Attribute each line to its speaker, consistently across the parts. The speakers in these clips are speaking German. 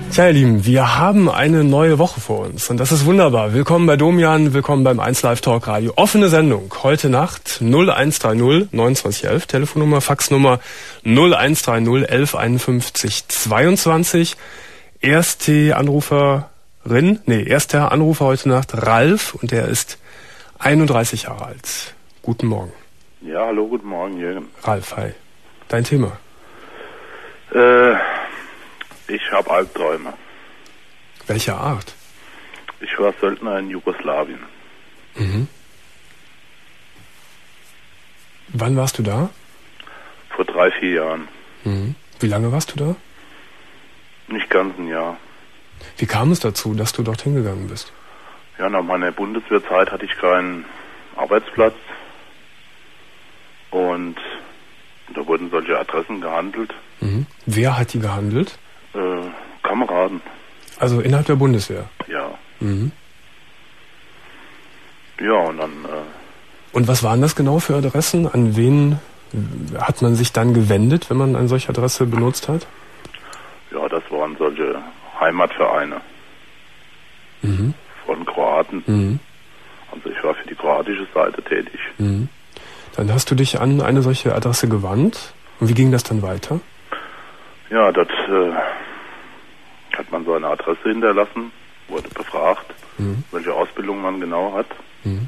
Speaker 1: Tja, ihr Lieben, wir haben eine neue Woche vor uns und das ist wunderbar. Willkommen bei Domian, willkommen beim 1 Live Talk Radio. Offene Sendung, heute Nacht 0130 2911, Telefonnummer, Faxnummer 0130 1151 22. Erster Anrufer heute Nacht, Ralf, und der ist 31 Jahre alt. Guten Morgen.
Speaker 2: Ja, hallo, guten Morgen, Jürgen.
Speaker 1: Ralf, hi. Dein Thema?
Speaker 2: Ich habe Albträume.
Speaker 1: Welcher Art?
Speaker 2: Ich war Söldner in Jugoslawien.
Speaker 1: Mhm. Wann warst du da?
Speaker 2: Vor 3-4 Jahren.
Speaker 1: Mhm. Wie lange warst du da?
Speaker 2: Nicht ganz ein Jahr.
Speaker 1: Wie kam es dazu, dass du dorthin gegangen bist?
Speaker 2: Ja, nach meiner Bundeswehrzeit hatte ich keinen Arbeitsplatz. Und da wurden solche Adressen gehandelt.
Speaker 1: Mhm. Wer hat die gehandelt?
Speaker 2: Kameraden.
Speaker 1: Also innerhalb der Bundeswehr?
Speaker 2: Ja.
Speaker 1: Mhm.
Speaker 2: Ja, und dann...
Speaker 1: Und was waren das genau für Adressen? An wen hat man sich dann gewendet, wenn man eine solche Adresse benutzt hat?
Speaker 2: Ja, das waren solche Heimatvereine.
Speaker 1: Mhm.
Speaker 2: Von Kroaten.
Speaker 1: Mhm.
Speaker 2: Also ich war für die kroatische Seite tätig.
Speaker 1: Mhm. Dann hast du dich an eine solche Adresse gewandt. Und wie ging das dann weiter?
Speaker 2: Ja, dort hat man so eine Adresse hinterlassen, wurde befragt, welche Ausbildung man genau hat.
Speaker 1: Mhm.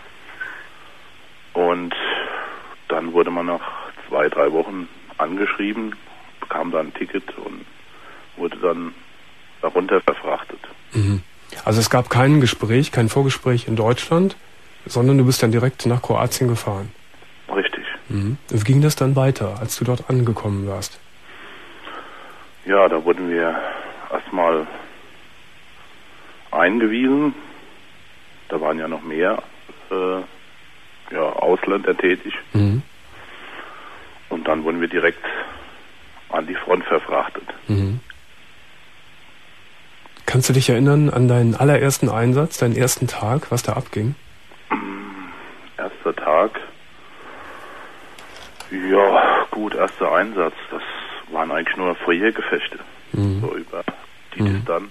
Speaker 2: Und dann wurde man nach 2-3 Wochen angeschrieben, bekam dann ein Ticket und wurde dann darunter verfrachtet.
Speaker 1: Mhm. Also es gab kein Gespräch, kein Vorgespräch in Deutschland, sondern du bist dann direkt nach Kroatien gefahren.
Speaker 2: Richtig.
Speaker 1: Mhm. Wie ging das dann weiter, als du dort angekommen warst?
Speaker 2: Ja, da wurden wir erstmal eingewiesen. Da waren ja noch mehr Ausländer tätig.
Speaker 1: Mhm.
Speaker 2: Und dann wurden wir direkt an die Front verfrachtet.
Speaker 1: Mhm. Kannst du dich erinnern an deinen allerersten Einsatz, deinen ersten Tag, was da abging?
Speaker 2: Erster Tag? Ja, gut, erster Einsatz. Das waren eigentlich nur Feuergefechte. So über die Distanz.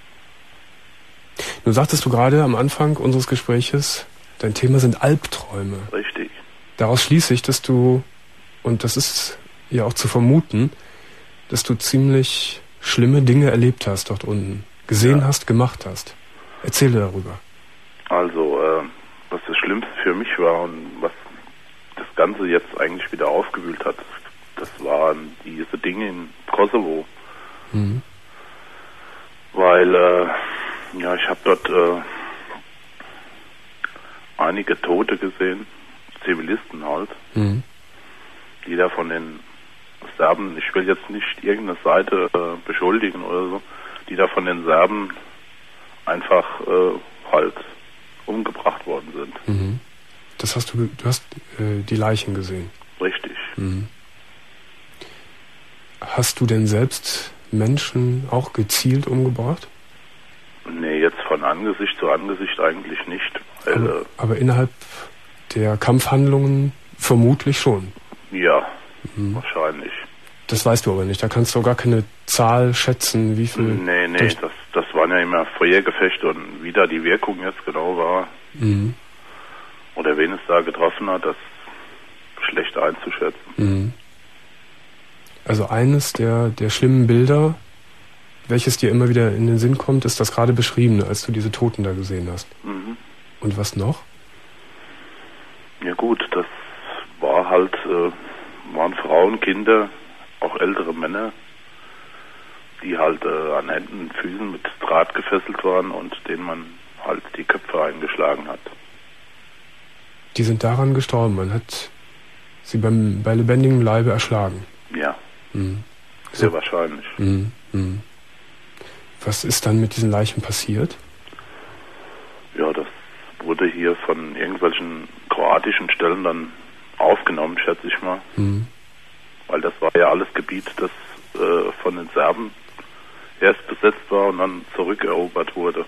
Speaker 1: Nun sagtest du gerade am Anfang unseres Gespräches, dein Thema sind Albträume.
Speaker 2: Richtig.
Speaker 1: Daraus schließe ich, dass du, und das ist ja auch zu vermuten, dass du ziemlich schlimme Dinge erlebt hast dort unten. Gesehen hast, gemacht hast. Erzähle darüber.
Speaker 2: Also, was das Schlimmste für mich war und was das Ganze jetzt eigentlich wieder aufgewühlt hat, das waren diese Dinge in Kosovo.
Speaker 1: Mhm.
Speaker 2: Weil, ich habe dort einige Tote gesehen, Zivilisten halt, die da von den Serben, ich will jetzt nicht irgendeine Seite beschuldigen oder so, die da von den Serben einfach halt umgebracht worden sind.
Speaker 1: Mhm. Das hast du hast die Leichen gesehen?
Speaker 2: Richtig.
Speaker 1: Mhm. Hast du denn selbst Menschen auch gezielt umgebracht?
Speaker 2: Nee, jetzt von Angesicht zu Angesicht eigentlich nicht. Weil,
Speaker 1: aber innerhalb der Kampfhandlungen vermutlich schon?
Speaker 2: Ja, wahrscheinlich.
Speaker 1: Das weißt du aber nicht, da kannst du auch gar keine Zahl schätzen, wie viel...
Speaker 2: Nee, das waren ja immer Feuergefechte und wie da die Wirkung jetzt genau war, oder wen es da getroffen hat, das ist schlecht einzuschätzen.
Speaker 1: Mhm. Also eines der schlimmen Bilder, welches dir immer wieder in den Sinn kommt, ist das gerade beschriebene, als du diese Toten da gesehen hast.
Speaker 2: Mhm.
Speaker 1: Und was noch?
Speaker 2: Ja gut, das war halt, waren Frauen, Kinder, auch ältere Männer, die halt an Händen und Füßen mit Draht gefesselt waren und denen man halt die Köpfe eingeschlagen hat.
Speaker 1: Die sind daran gestorben, man hat sie bei lebendigem Leibe erschlagen.
Speaker 2: Ja,
Speaker 1: sehr
Speaker 2: wahrscheinlich.
Speaker 1: Was ist dann mit diesen Leichen passiert?
Speaker 2: Ja, das wurde hier von irgendwelchen kroatischen Stellen dann aufgenommen, schätze ich mal. Weil das war ja alles Gebiet, das von den Serben erst besetzt war und dann zurückerobert wurde.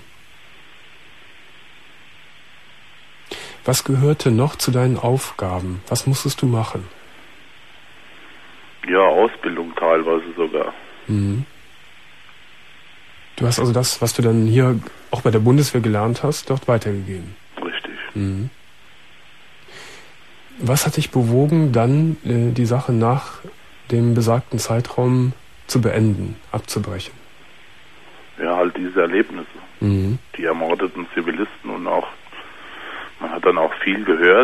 Speaker 1: Was gehörte noch zu deinen Aufgaben? Was musstest du machen?
Speaker 2: Ja, Ausbildung teilweise sogar.
Speaker 1: Du hast also das, was du dann hier auch bei der Bundeswehr gelernt hast, dort weitergegeben.
Speaker 2: Richtig.
Speaker 1: Mhm. Was hat dich bewogen, dann die Sache nach dem besagten Zeitraum zu beenden, abzubrechen?
Speaker 2: Ja, halt diese Erlebnisse.
Speaker 1: Mhm.
Speaker 2: Die ermordeten Zivilisten und auch, man hat dann auch viel gehört.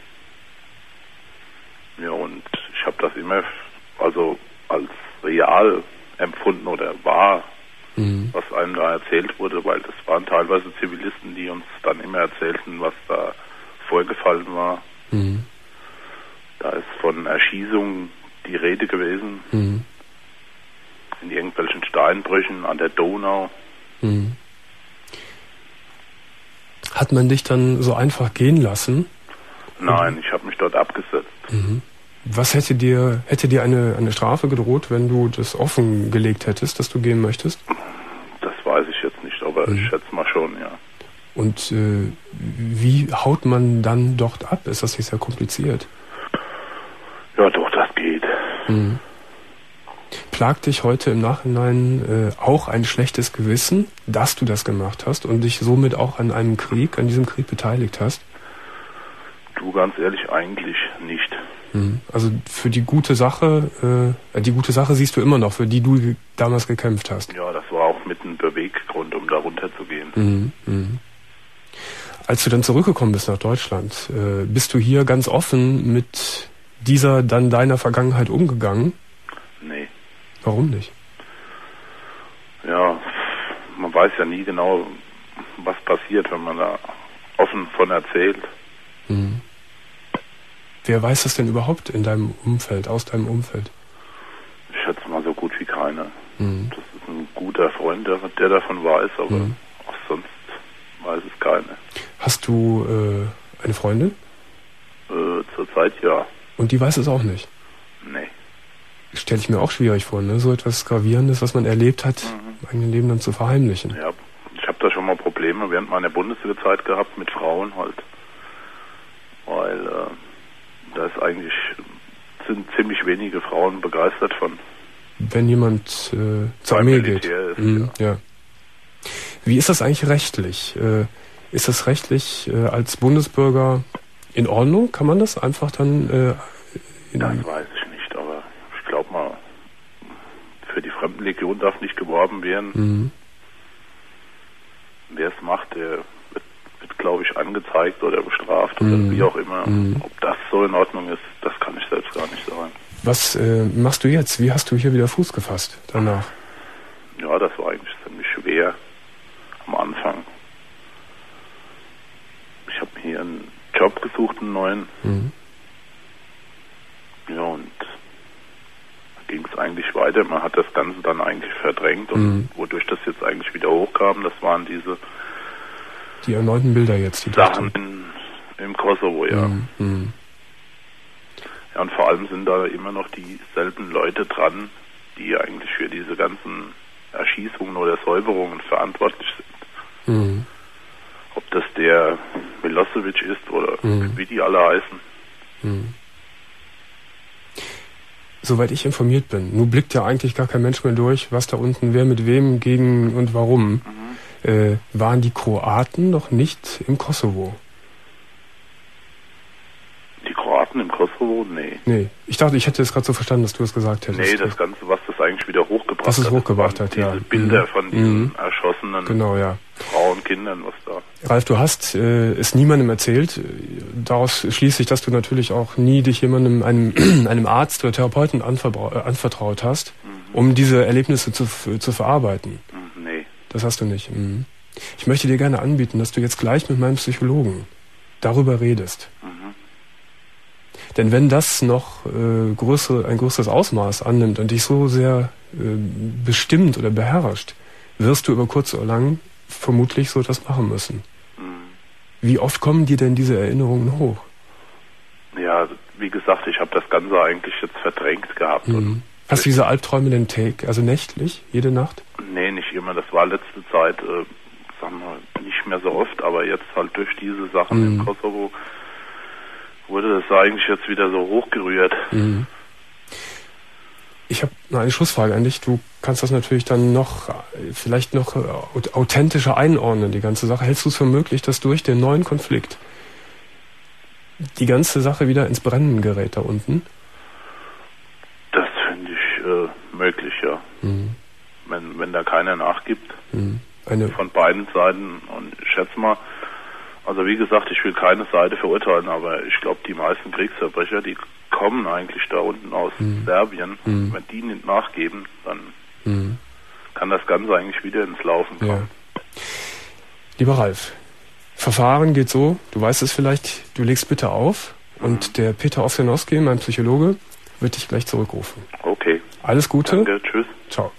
Speaker 2: Ja, und ich habe das immer also als real empfunden oder wahr, was einem da erzählt wurde, weil das waren teilweise Zivilisten, die uns dann immer erzählten, was da vorgefallen war.
Speaker 1: Mhm.
Speaker 2: Da ist von Erschießungen die Rede gewesen, in irgendwelchen Steinbrüchen an der Donau.
Speaker 1: Mhm. Hat man dich dann so einfach gehen lassen?
Speaker 2: Nein, ich habe mich dort abgesetzt.
Speaker 1: Mhm. Was hätte dir eine Strafe gedroht, wenn du das offengelegt hättest, dass du gehen möchtest?
Speaker 2: Das weiß ich jetzt nicht, aber ich schätze mal schon, ja.
Speaker 1: Und wie haut man dann dort ab? Ist das nicht sehr kompliziert?
Speaker 2: Ja, doch, das geht.
Speaker 1: Mhm. Plagt dich heute im Nachhinein auch ein schlechtes Gewissen, dass du das gemacht hast und dich somit auch an diesem Krieg beteiligt hast?
Speaker 2: Du, ganz ehrlich, eigentlich nicht.
Speaker 1: Also für die gute Sache siehst du immer noch, für die du damals gekämpft hast.
Speaker 2: Ja, das war auch mit ein Beweggrund, um da runterzugehen.
Speaker 1: Als du dann zurückgekommen bist nach Deutschland, bist du hier ganz offen mit dieser dann deiner Vergangenheit umgegangen?
Speaker 2: Nee.
Speaker 1: Warum nicht?
Speaker 2: Ja, man weiß ja nie genau, was passiert, wenn man da offen von erzählt.
Speaker 1: Wer weiß das denn überhaupt in deinem Umfeld, aus deinem Umfeld?
Speaker 2: Ich schätze mal so gut wie keiner. Das ist ein guter Freund, der davon weiß, aber auch sonst weiß es keiner.
Speaker 1: Hast du eine Freundin?
Speaker 2: Zurzeit ja.
Speaker 1: Und die weiß es auch nicht?
Speaker 2: Nee.
Speaker 1: Stelle ich mir auch schwierig vor, ne? So etwas Gravierendes, was man erlebt hat, im eigenen Leben dann zu verheimlichen.
Speaker 2: Ja, ich habe da schon mal Probleme während meiner Bundeswehrzeit gehabt mit Frauen halt. Weil da ist eigentlich, sind ziemlich wenige Frauen begeistert von.
Speaker 1: Wenn jemand zur Armee geht.
Speaker 2: Ist,
Speaker 1: ja. Wie ist das eigentlich rechtlich? Ist das rechtlich als Bundesbürger in Ordnung? Kann man das einfach dann...
Speaker 2: das weiß ich nicht, aber ich glaube mal, für die Fremdenlegion darf nicht geworben werden. Wer es macht, der wird glaube ich, angezeigt oder bestraft oder wie auch immer. Ob das so in Ordnung ist, das kann ich selbst gar nicht sagen.
Speaker 1: Was machst du jetzt? Wie hast du hier wieder Fuß gefasst danach?
Speaker 2: Ja, das war eigentlich ziemlich schwer am Anfang. Ich habe hier einen Job gesucht, einen neuen. Ja, und da ging es eigentlich weiter. Man hat das Ganze dann eigentlich verdrängt und wodurch das jetzt eigentlich wieder hochkam, das waren diese
Speaker 1: die erneuten Bilder jetzt, die
Speaker 2: Sachen im Kosovo, ja. Ja, und vor allem sind da immer noch dieselben Leute dran, die eigentlich für diese ganzen Erschießungen oder Säuberungen verantwortlich sind. Ob das der Milosevic ist oder wie die alle heißen.
Speaker 1: Soweit ich informiert bin, nun blickt ja eigentlich gar kein Mensch mehr durch, was da unten, wer mit wem, gegen und warum. Waren die Kroaten noch nicht im Kosovo?
Speaker 2: Die Kroaten im Kosovo? Nee.
Speaker 1: Nee, ich dachte, ich hätte es gerade so verstanden, dass du es gesagt hättest.
Speaker 2: Nee, das Ganze, was das eigentlich wieder hochgebracht hat.
Speaker 1: Was es hochgebracht hat, ja.
Speaker 2: Diese Bilder von diesen erschossenen Frauen, Kindern, was da.
Speaker 1: Ralf, du hast es niemandem erzählt. Daraus schließt sich, dass du natürlich auch nie dich jemandem, einem Arzt oder Therapeuten anvertraut hast, um diese Erlebnisse zu verarbeiten.
Speaker 2: Nee.
Speaker 1: Das hast du nicht. Ich möchte dir gerne anbieten, dass du jetzt gleich mit meinem Psychologen darüber redest. Denn wenn das noch ein größeres Ausmaß annimmt und dich so sehr bestimmt oder beherrscht, wirst du über kurz oder lang vermutlich so etwas machen müssen. Wie oft kommen dir denn diese Erinnerungen hoch?
Speaker 2: Ja, wie gesagt, ich habe das Ganze eigentlich jetzt verdrängt gehabt. Und
Speaker 1: hast du diese Albträume denn also nächtlich, jede Nacht?
Speaker 2: Nee, nicht immer. Das war letzte Zeit, sagen wir, nicht mehr so oft, aber jetzt halt durch diese Sachen im Kosovo wurde das eigentlich jetzt wieder so hochgerührt.
Speaker 1: Ich habe eine Schlussfrage an dich. Du kannst das natürlich dann vielleicht noch authentischer einordnen, die ganze Sache. Hältst du es für möglich, dass durch den neuen Konflikt die ganze Sache wieder ins Brennen gerät da unten?
Speaker 2: Das finde ich möglich, ja. Mhm. Wenn da keiner nachgibt. Mhm. Von beiden Seiten. Und ich schätze mal, also wie gesagt, ich will keine Seite verurteilen, aber ich glaube, die meisten Kriegsverbrecher, die kommen eigentlich da unten aus Serbien. Wenn die nicht nachgeben, dann kann das Ganze eigentlich wieder ins Laufen kommen.
Speaker 1: Ja. Lieber Ralf, Verfahren geht so, du weißt es vielleicht, du legst bitte auf und der Peter Owsianowski, mein Psychologe, wird dich gleich zurückrufen.
Speaker 2: Okay.
Speaker 1: Alles Gute.
Speaker 2: Danke, tschüss.
Speaker 1: Ciao.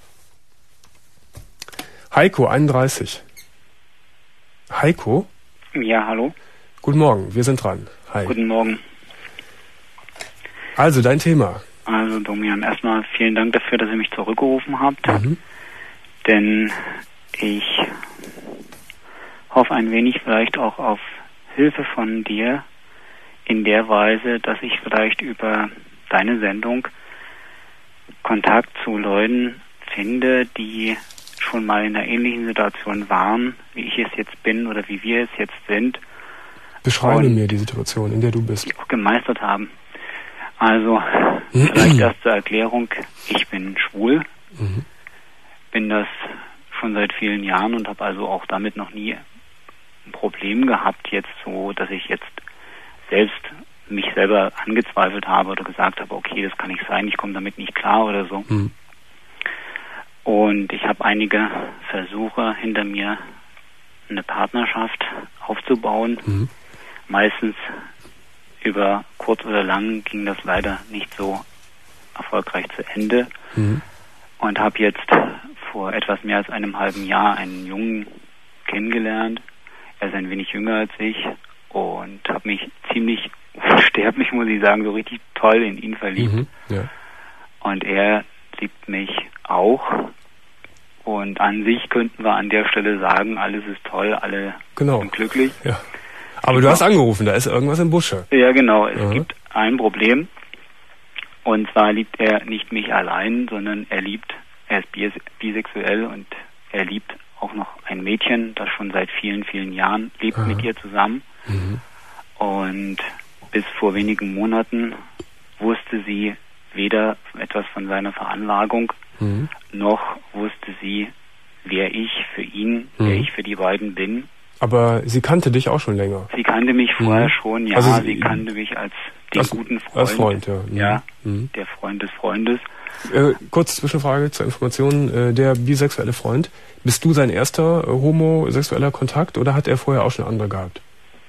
Speaker 1: Heiko, 31. Heiko?
Speaker 3: Ja, hallo.
Speaker 1: Guten Morgen, wir sind dran. Hi.
Speaker 3: Guten Morgen.
Speaker 1: Also, dein Thema.
Speaker 3: Also, Domian, erstmal vielen Dank dafür, dass ihr mich zurückgerufen habt. Denn ich hoffe ein wenig vielleicht auch auf Hilfe von dir in der Weise, dass ich vielleicht über deine Sendung Kontakt zu Leuten finde, die schon mal in einer ähnlichen Situation waren, wie ich es jetzt bin oder wie wir es jetzt sind.
Speaker 1: Beschreibe mir die Situation, in der du bist.
Speaker 3: Die auch gemeistert haben. Also, vielleicht erst zur Erklärung, ich bin schwul, bin das schon seit vielen Jahren und habe also auch damit noch nie ein Problem gehabt, jetzt so, dass ich jetzt selbst mich selber angezweifelt habe oder gesagt habe, okay, das kann nicht sein, ich komme damit nicht klar oder so. Und ich habe einige Versuche hinter mir, eine Partnerschaft aufzubauen. Meistens über kurz oder lang ging das leider nicht so erfolgreich zu Ende. Und habe jetzt vor etwas mehr als einem halben Jahr einen Jungen kennengelernt. Er ist ein wenig jünger als ich und habe mich ziemlich unsterblich, muss ich sagen, so richtig toll in ihn verliebt.
Speaker 1: Ja.
Speaker 3: Und er liebt mich auch. Und an sich könnten wir an der Stelle sagen, alles ist toll, alle sind glücklich.
Speaker 1: Ja. Aber du hast angerufen, da ist irgendwas im Busche.
Speaker 3: Ja, genau. Es gibt ein Problem. Und zwar liebt er nicht mich allein, sondern er ist bisexuell und er liebt auch noch ein Mädchen, das schon seit vielen, vielen Jahren lebt mit ihr zusammen. Und bis vor wenigen Monaten wusste sie weder etwas von seiner Veranlagung, noch wusste sie, wer ich für ihn, wer ich für die beiden bin.
Speaker 1: Aber sie kannte dich auch schon länger?
Speaker 3: Sie kannte mich vorher schon, ja. Also sie kannte mich als den guten Freund.
Speaker 1: Als Freund, ja.
Speaker 3: Ja, der Freund des Freundes.
Speaker 1: Kurze Zwischenfrage zur Information. Der bisexuelle Freund, bist du sein erster homosexueller Kontakt oder hat er vorher auch schon andere gehabt?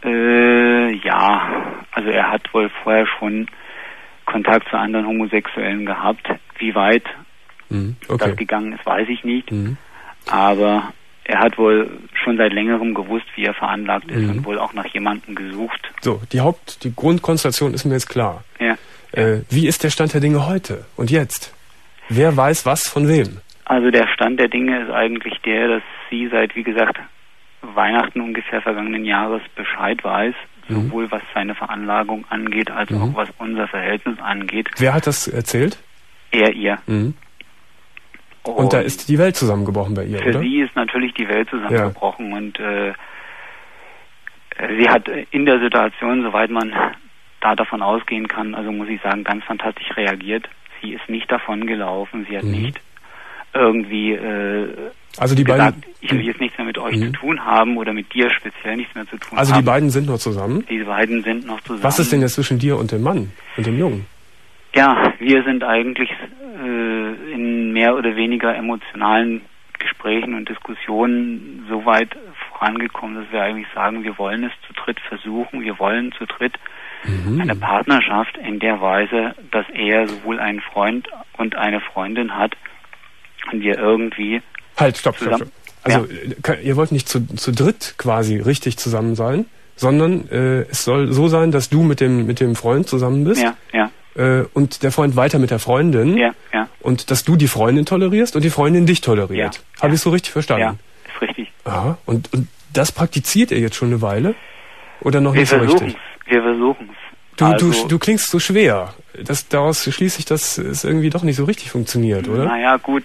Speaker 3: Ja, also er hat wohl vorher schon Kontakt zu anderen Homosexuellen gehabt. Wie weit das gegangen ist, weiß ich nicht. Aber er hat wohl schon seit längerem gewusst, wie er veranlagt ist und wohl auch nach jemandem gesucht.
Speaker 1: So, die Grundkonstellation ist mir jetzt klar.
Speaker 3: Ja.
Speaker 1: Wie ist der Stand der Dinge heute und jetzt? Wer weiß was von wem?
Speaker 3: Also der Stand der Dinge ist eigentlich der, dass sie seit, wie gesagt, Weihnachten ungefähr vergangenen Jahres Bescheid weiß, sowohl was seine Veranlagung angeht, als auch was unser Verhältnis angeht.
Speaker 1: Wer hat das erzählt?
Speaker 3: Er ihr.
Speaker 1: Und da ist die Welt zusammengebrochen bei ihr,
Speaker 3: für
Speaker 1: oder?
Speaker 3: Für sie ist natürlich die Welt zusammengebrochen und sie hat in der Situation, soweit man da davon ausgehen kann, also muss ich sagen, ganz fantastisch reagiert. Sie ist nicht davon gelaufen, sie hat nicht irgendwie
Speaker 1: also die
Speaker 3: gesagt,
Speaker 1: beiden,
Speaker 3: ich will jetzt nichts mehr mit euch zu tun haben oder mit dir speziell nichts mehr zu tun haben.
Speaker 1: Also die beiden sind noch zusammen?
Speaker 3: Die beiden sind noch zusammen.
Speaker 1: Was ist denn jetzt zwischen dir und dem Mann und dem Jungen?
Speaker 3: Ja, wir sind eigentlich in mehr oder weniger emotionalen Gesprächen und Diskussionen so weit vorangekommen, dass wir eigentlich sagen, wir wollen es zu dritt versuchen, wir wollen zu dritt eine Partnerschaft in der Weise, dass er sowohl einen Freund und eine Freundin hat und wir irgendwie...
Speaker 1: Halt, stopp. Also ihr wollt nicht zu dritt quasi richtig zusammen sein, sondern es soll so sein, dass du mit dem Freund zusammen bist.
Speaker 3: Ja.
Speaker 1: Und der Freund weiter mit der Freundin.
Speaker 3: Ja.
Speaker 1: Und dass du die Freundin tolerierst und die Freundin dich toleriert.
Speaker 3: Ja.
Speaker 1: Habe ich so richtig verstanden?
Speaker 3: Ja, ist richtig.
Speaker 1: Aha. Und das praktiziert ihr jetzt schon eine Weile? Oder noch nicht so richtig?
Speaker 3: Wir versuchen es.
Speaker 1: Du klingst so schwer. Daraus schließe ich, dass es irgendwie doch nicht so richtig funktioniert, oder?
Speaker 3: Naja, gut.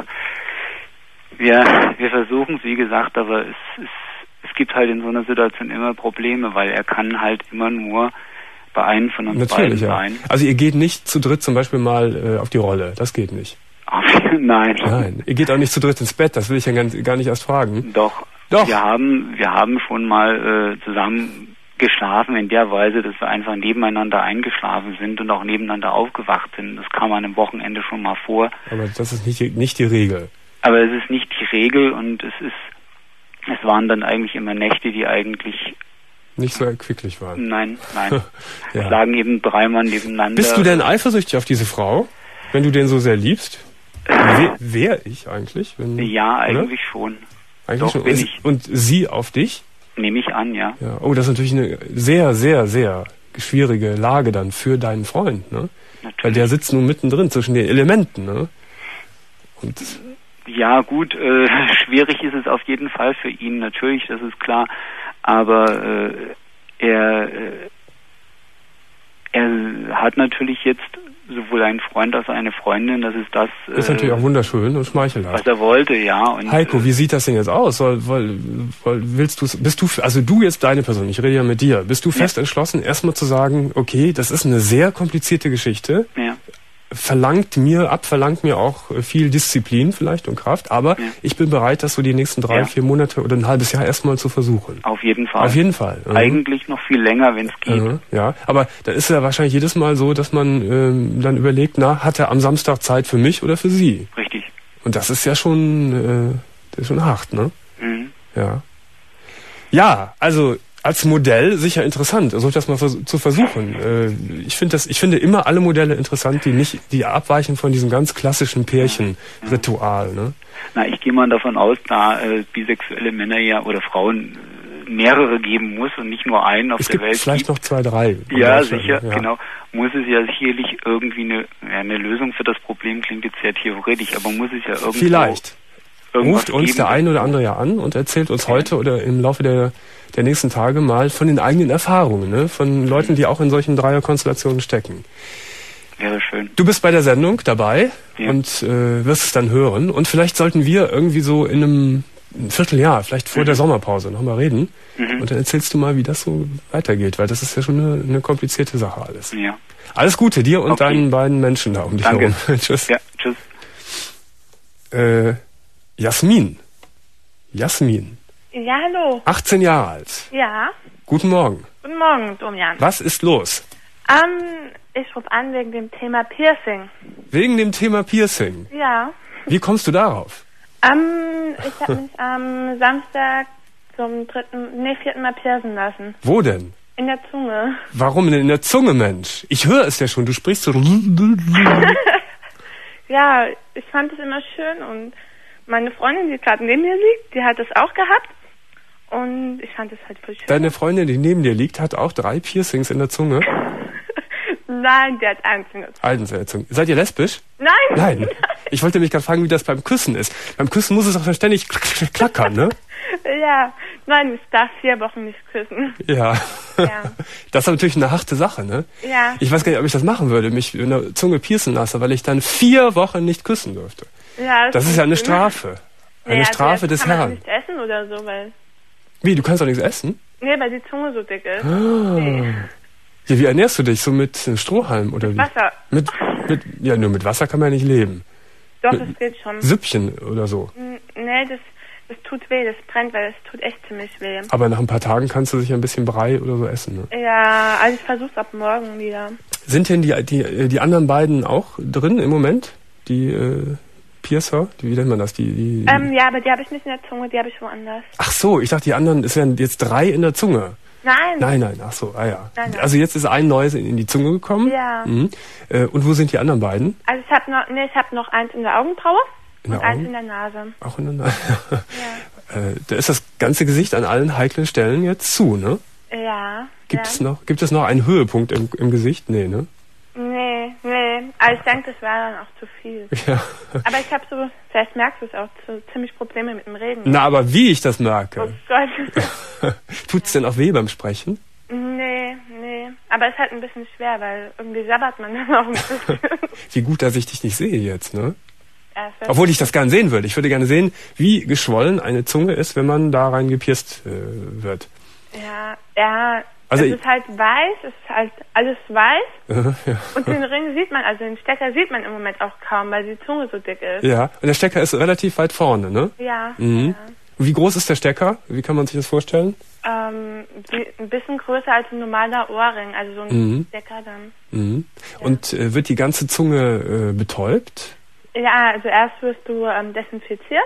Speaker 3: Wir versuchen es, wie gesagt, aber es gibt halt in so einer Situation immer Probleme, weil er kann halt immer nur bei einem von uns beiden sein.
Speaker 1: Also ihr geht nicht zu dritt zum Beispiel mal auf die Rolle, das geht nicht.
Speaker 3: Nein.
Speaker 1: Nein, ihr geht auch nicht zu dritt ins Bett, das will ich ja gar nicht erst fragen.
Speaker 3: Doch. Wir haben schon mal zusammen geschlafen in der Weise, dass wir einfach nebeneinander eingeschlafen sind und auch nebeneinander aufgewacht sind. Das kam an einem Wochenende schon mal vor.
Speaker 1: Aber das ist nicht die Regel.
Speaker 3: Aber es ist nicht die Regel und es waren dann eigentlich immer Nächte, die eigentlich
Speaker 1: nicht so erquicklich waren.
Speaker 3: Nein. Ja. Es lagen eben 3 Mann nebeneinander.
Speaker 1: Bist du denn eifersüchtig auf diese Frau, wenn du den so sehr liebst? Wär ich eigentlich?
Speaker 3: Ja, eigentlich schon.
Speaker 1: Eigentlich doch, schon. Bin ich. Und sie auf dich?
Speaker 3: Nehme ich an, ja.
Speaker 1: Oh, das ist natürlich eine sehr, sehr, sehr schwierige Lage dann für deinen Freund, ne? Natürlich. Weil der sitzt nun mittendrin zwischen den Elementen, ne? Und
Speaker 3: ja, gut, schwierig ist es auf jeden Fall für ihn, natürlich, das ist klar. Aber er hat natürlich jetzt sowohl einen Freund als auch eine Freundin, das ist das...
Speaker 1: ist natürlich auch wunderschön und schmeichelhaft.
Speaker 3: Was er wollte, ja. Und
Speaker 1: Heiko, wie sieht das denn jetzt aus? Also du jetzt deine Person, ich rede ja mit dir, bist du fest entschlossen, erstmal zu sagen, okay, das ist eine sehr komplizierte Geschichte, verlangt mir auch viel Disziplin vielleicht und Kraft, aber ich bin bereit, das so die nächsten 3-4 Monate oder ein halbes Jahr erstmal zu versuchen.
Speaker 3: Auf jeden Fall.
Speaker 1: Auf jeden Fall.
Speaker 3: Eigentlich noch viel länger, wenn es geht.
Speaker 1: Ja, aber da ist ja wahrscheinlich jedes Mal so, dass man dann überlegt, hat er am Samstag Zeit für mich oder für sie?
Speaker 3: Richtig.
Speaker 1: Und das ist ja das ist schon hart, ne?
Speaker 3: Mhm.
Speaker 1: Ja. Ja, also als Modell sicher interessant, so das mal zu versuchen. Ich finde immer alle Modelle interessant, die abweichen von diesem ganz klassischen Pärchenritual. Ne?
Speaker 3: Na, ich gehe mal davon aus, da bisexuelle Männer oder Frauen mehrere geben muss und nicht nur einen auf der Welt.
Speaker 1: Vielleicht noch 2, 3.
Speaker 3: Ja, sicher, genau. Muss es ja sicherlich irgendwie eine Lösung für das Problem, klingt jetzt sehr theoretisch, aber muss es ja irgendwie.
Speaker 1: Vielleicht. Ruft uns der eine oder andere ja an und erzählt uns heute oder im Laufe der nächsten Tage mal von den eigenen Erfahrungen, ne? Von Leuten, die auch in solchen Dreierkonstellationen stecken.
Speaker 3: Wäre schön.
Speaker 1: Du bist bei der Sendung dabei und wirst es dann hören. Und vielleicht sollten wir irgendwie so in einem Vierteljahr, vielleicht vor der Sommerpause, nochmal reden. Und dann erzählst du mal, wie das so weitergeht, weil das ist ja schon eine komplizierte Sache alles.
Speaker 3: Ja.
Speaker 1: Alles Gute dir und deinen beiden Menschen da um dich herum. Tschüss.
Speaker 3: Ja, tschüss.
Speaker 1: Jasmin.
Speaker 4: Ja, hallo.
Speaker 1: 18 Jahre alt.
Speaker 4: Ja.
Speaker 1: Guten Morgen.
Speaker 4: Guten Morgen, Domian.
Speaker 1: Was ist los?
Speaker 4: Ich rufe an wegen dem Thema Piercing.
Speaker 1: Wegen dem Thema Piercing?
Speaker 4: Ja.
Speaker 1: Wie kommst du darauf?
Speaker 4: Ich habe mich am Samstag zum 4. Mal piercen lassen.
Speaker 1: Wo denn?
Speaker 4: In der Zunge.
Speaker 1: Warum denn in der Zunge, Mensch? Ich höre es ja schon, du sprichst so...
Speaker 4: Ja, ich fand es immer schön und meine Freundin, die gerade neben mir liegt, die hat es auch gehabt und ich fand es halt voll schön.
Speaker 1: Deine Freundin, die neben dir liegt, hat auch 3 Piercings in der Zunge?
Speaker 4: Nein, der hat eins in der Zunge.
Speaker 1: Eins in der Zunge. Seid ihr lesbisch?
Speaker 4: Nein.
Speaker 1: Nein. Ich wollte mich gerade fragen, wie das beim Küssen ist. Beim Küssen muss es doch ständig klackern, ne?
Speaker 4: Ja, nein, ich darf 4 Wochen nicht küssen.
Speaker 1: Ja. Das ist natürlich eine harte Sache, ne?
Speaker 4: Ja.
Speaker 1: Ich weiß gar nicht, ob ich das machen würde, mich in der Zunge piercen lasse, weil ich dann 4 Wochen nicht küssen dürfte.
Speaker 4: Ja,
Speaker 1: das ist ja eine Strafe. Eine Strafe des Herrn.
Speaker 4: Kann man nicht essen oder so, weil...
Speaker 1: Wie, du kannst doch nichts essen?
Speaker 4: Nee, weil die Zunge so dick ist.
Speaker 1: Nee. Ja, wie ernährst du dich? So mit Strohhalm oder wie?
Speaker 4: Wasser.
Speaker 1: Ja, nur mit Wasser kann man ja nicht leben.
Speaker 4: Doch, das geht schon.
Speaker 1: Süppchen oder so?
Speaker 4: Nee, das tut weh, das brennt, weil es tut echt ziemlich weh.
Speaker 1: Aber nach ein paar Tagen kannst du sicher ein bisschen Brei oder so essen, ne?
Speaker 4: Ja, also ich versuch's ab morgen wieder.
Speaker 1: Sind denn die anderen beiden auch drin im Moment? Die Piercer? Wie nennt man das?
Speaker 4: Ja, aber die habe ich nicht in der Zunge, die habe ich woanders.
Speaker 1: Ach so, ich dachte, die anderen, es wären jetzt 3 in der Zunge.
Speaker 4: Nein,
Speaker 1: ach so, ja.
Speaker 4: Nein.
Speaker 1: Also jetzt ist ein neues in die Zunge gekommen?
Speaker 4: Ja.
Speaker 1: Mhm. Und wo sind die anderen beiden?
Speaker 4: Also ich habe noch eins in der Augenbraue und eins in der Nase.
Speaker 1: Auch in der Nase? Ja. Da ist das ganze Gesicht an allen heiklen Stellen jetzt zu, ne?
Speaker 4: Ja.
Speaker 1: Gibt es noch einen Höhepunkt im Gesicht? Nee, ne?
Speaker 4: Nee. Also ich denke, das war dann auch zu viel.
Speaker 1: Ja.
Speaker 4: Aber ich habe vielleicht merkst du es auch, ziemlich Probleme mit dem Reden.
Speaker 1: Na, aber wie ich das merke.
Speaker 4: Oh Gott.
Speaker 1: Tut's denn auch weh beim Sprechen?
Speaker 4: Nee. Aber es ist halt ein bisschen schwer, weil irgendwie sabbert man dann auch ein bisschen.
Speaker 1: Wie gut, dass ich dich nicht sehe jetzt, ne?
Speaker 4: Ja,
Speaker 1: Obwohl ich das gerne sehen würde. Ich würde gerne sehen, wie geschwollen eine Zunge ist, wenn man da rein gepierst wird.
Speaker 4: Ja,
Speaker 1: also
Speaker 4: es ist halt weiß, es ist halt alles weiß.
Speaker 1: Ja.
Speaker 4: Und den Ring sieht man, also den Stecker sieht man im Moment auch kaum, weil die Zunge so dick ist.
Speaker 1: Ja, und der Stecker ist relativ weit vorne, ne?
Speaker 4: Ja.
Speaker 1: Mhm.
Speaker 4: Ja.
Speaker 1: Wie groß ist der Stecker? Wie kann man sich das vorstellen?
Speaker 4: Ein bisschen größer als ein normaler Ohrring, also so ein Stecker dann.
Speaker 1: Mhm. Ja. Und wird die ganze Zunge betäubt?
Speaker 4: Ja, also erst wirst du desinfiziert,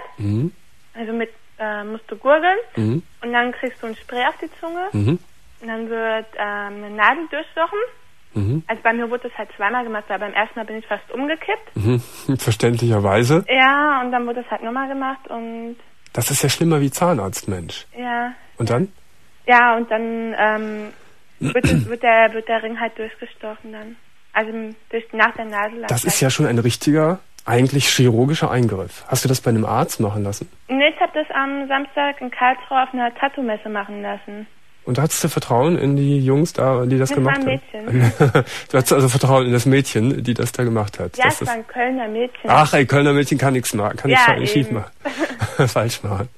Speaker 4: also musst du gurgeln und dann kriegst du ein Spray auf die Zunge und dann wird eine Nadel durchstochen. Also bei mir wurde das halt zweimal gemacht, weil beim ersten Mal bin ich fast umgekippt.
Speaker 1: Verständlicherweise.
Speaker 4: Ja, und dann wurde das halt nochmal gemacht und...
Speaker 1: Das ist ja schlimmer wie Zahnarzt, Mensch.
Speaker 4: Ja.
Speaker 1: Und dann?
Speaker 4: Ja, und dann wird der Ring halt durchgestochen dann. Also nach der Nadel.
Speaker 1: Das ist ja schon ein richtiger, eigentlich chirurgischer Eingriff. Hast du das bei einem Arzt machen lassen?
Speaker 4: Nee, ich habe das am Samstag in Karlsruhe auf einer Tattoo-Messe machen lassen.
Speaker 1: Und da hattest du Vertrauen in die Jungs da, die das gemacht haben?
Speaker 4: Das war ein Mädchen.
Speaker 1: Du hattest also Vertrauen in das Mädchen, die das da gemacht hat.
Speaker 4: Ja, es war ein Kölner Mädchen.
Speaker 1: Ach, ein Kölner Mädchen kann nichts machen, kann nichts schief machen. Falsch machen.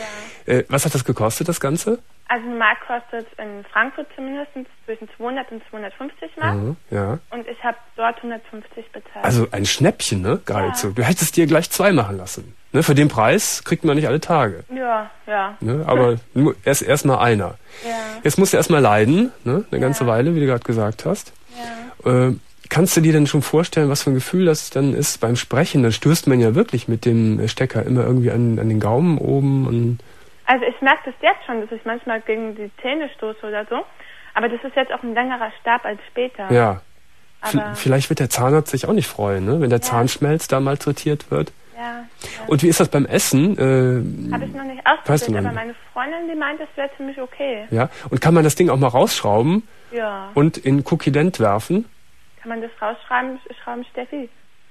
Speaker 4: Ja.
Speaker 1: Was hat das gekostet, das Ganze?
Speaker 4: Also normal kostet in Frankfurt zumindest zwischen 200 und 250 Mark.
Speaker 1: Ja.
Speaker 4: Und ich habe dort 150 bezahlt.
Speaker 1: Also ein Schnäppchen, ne? Geradezu. Du hättest dir gleich 2 machen lassen. Ne? Für den Preis kriegt man nicht alle Tage.
Speaker 4: Ja.
Speaker 1: Ne? Aber nur erst mal einer.
Speaker 4: Ja.
Speaker 1: Jetzt musst du erst mal leiden, ne? Eine ganze Weile, wie du gerade gesagt hast. Ja. Kannst du dir denn schon vorstellen, was für ein Gefühl das dann ist beim Sprechen? Dann stößt man ja wirklich mit dem Stecker immer irgendwie an den Gaumen oben und...
Speaker 4: Also ich merke das jetzt schon, dass ich manchmal gegen die Zähne stoße oder so. Aber das ist jetzt auch ein längerer Stab als später.
Speaker 1: Ja.
Speaker 4: Aber
Speaker 1: vielleicht wird der Zahnarzt sich auch nicht freuen, ne? Wenn der Zahnschmelz da malträtiert wird.
Speaker 4: Ja.
Speaker 1: Und wie ist das beim Essen?
Speaker 4: Habe ich noch nicht ausprobiert, aber meine Freundin, die meint, das wäre ziemlich okay.
Speaker 1: Ja. Und kann man das Ding auch mal rausschrauben?
Speaker 4: Ja.
Speaker 1: Und in Cookie-Dent werfen?
Speaker 4: Kann man das rausschrauben, Steffi?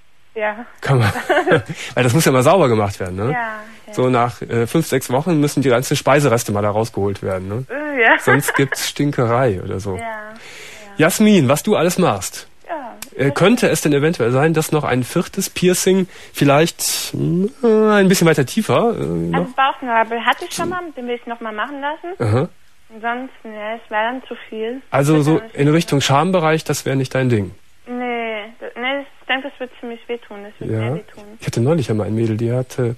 Speaker 4: Ja.
Speaker 1: Kann man. Weil das muss ja mal sauber gemacht werden, ne?
Speaker 4: Ja.
Speaker 1: So nach 5, 6 Wochen müssen die ganzen Speisereste mal da rausgeholt werden, ne?
Speaker 4: Ja.
Speaker 1: Sonst gibt's Stinkerei oder so.
Speaker 4: Ja.
Speaker 1: Jasmin, was du alles machst.
Speaker 4: Ja.
Speaker 1: Könnte es denn eventuell sein, dass noch ein 4. Piercing vielleicht ein bisschen weiter tiefer...
Speaker 4: Also Bauchnabel hatte ich schon mal, den will ich noch mal machen lassen.
Speaker 1: Aha.
Speaker 4: Ansonsten, es wäre dann zu viel.
Speaker 1: Also so in Richtung Schambereich, das wäre nicht dein Ding?
Speaker 4: Nee, ich denke, das wird ziemlich wehtun. Das wird mehr wehtun.
Speaker 1: Ich hatte neulich einmal ein Mädel, die hatte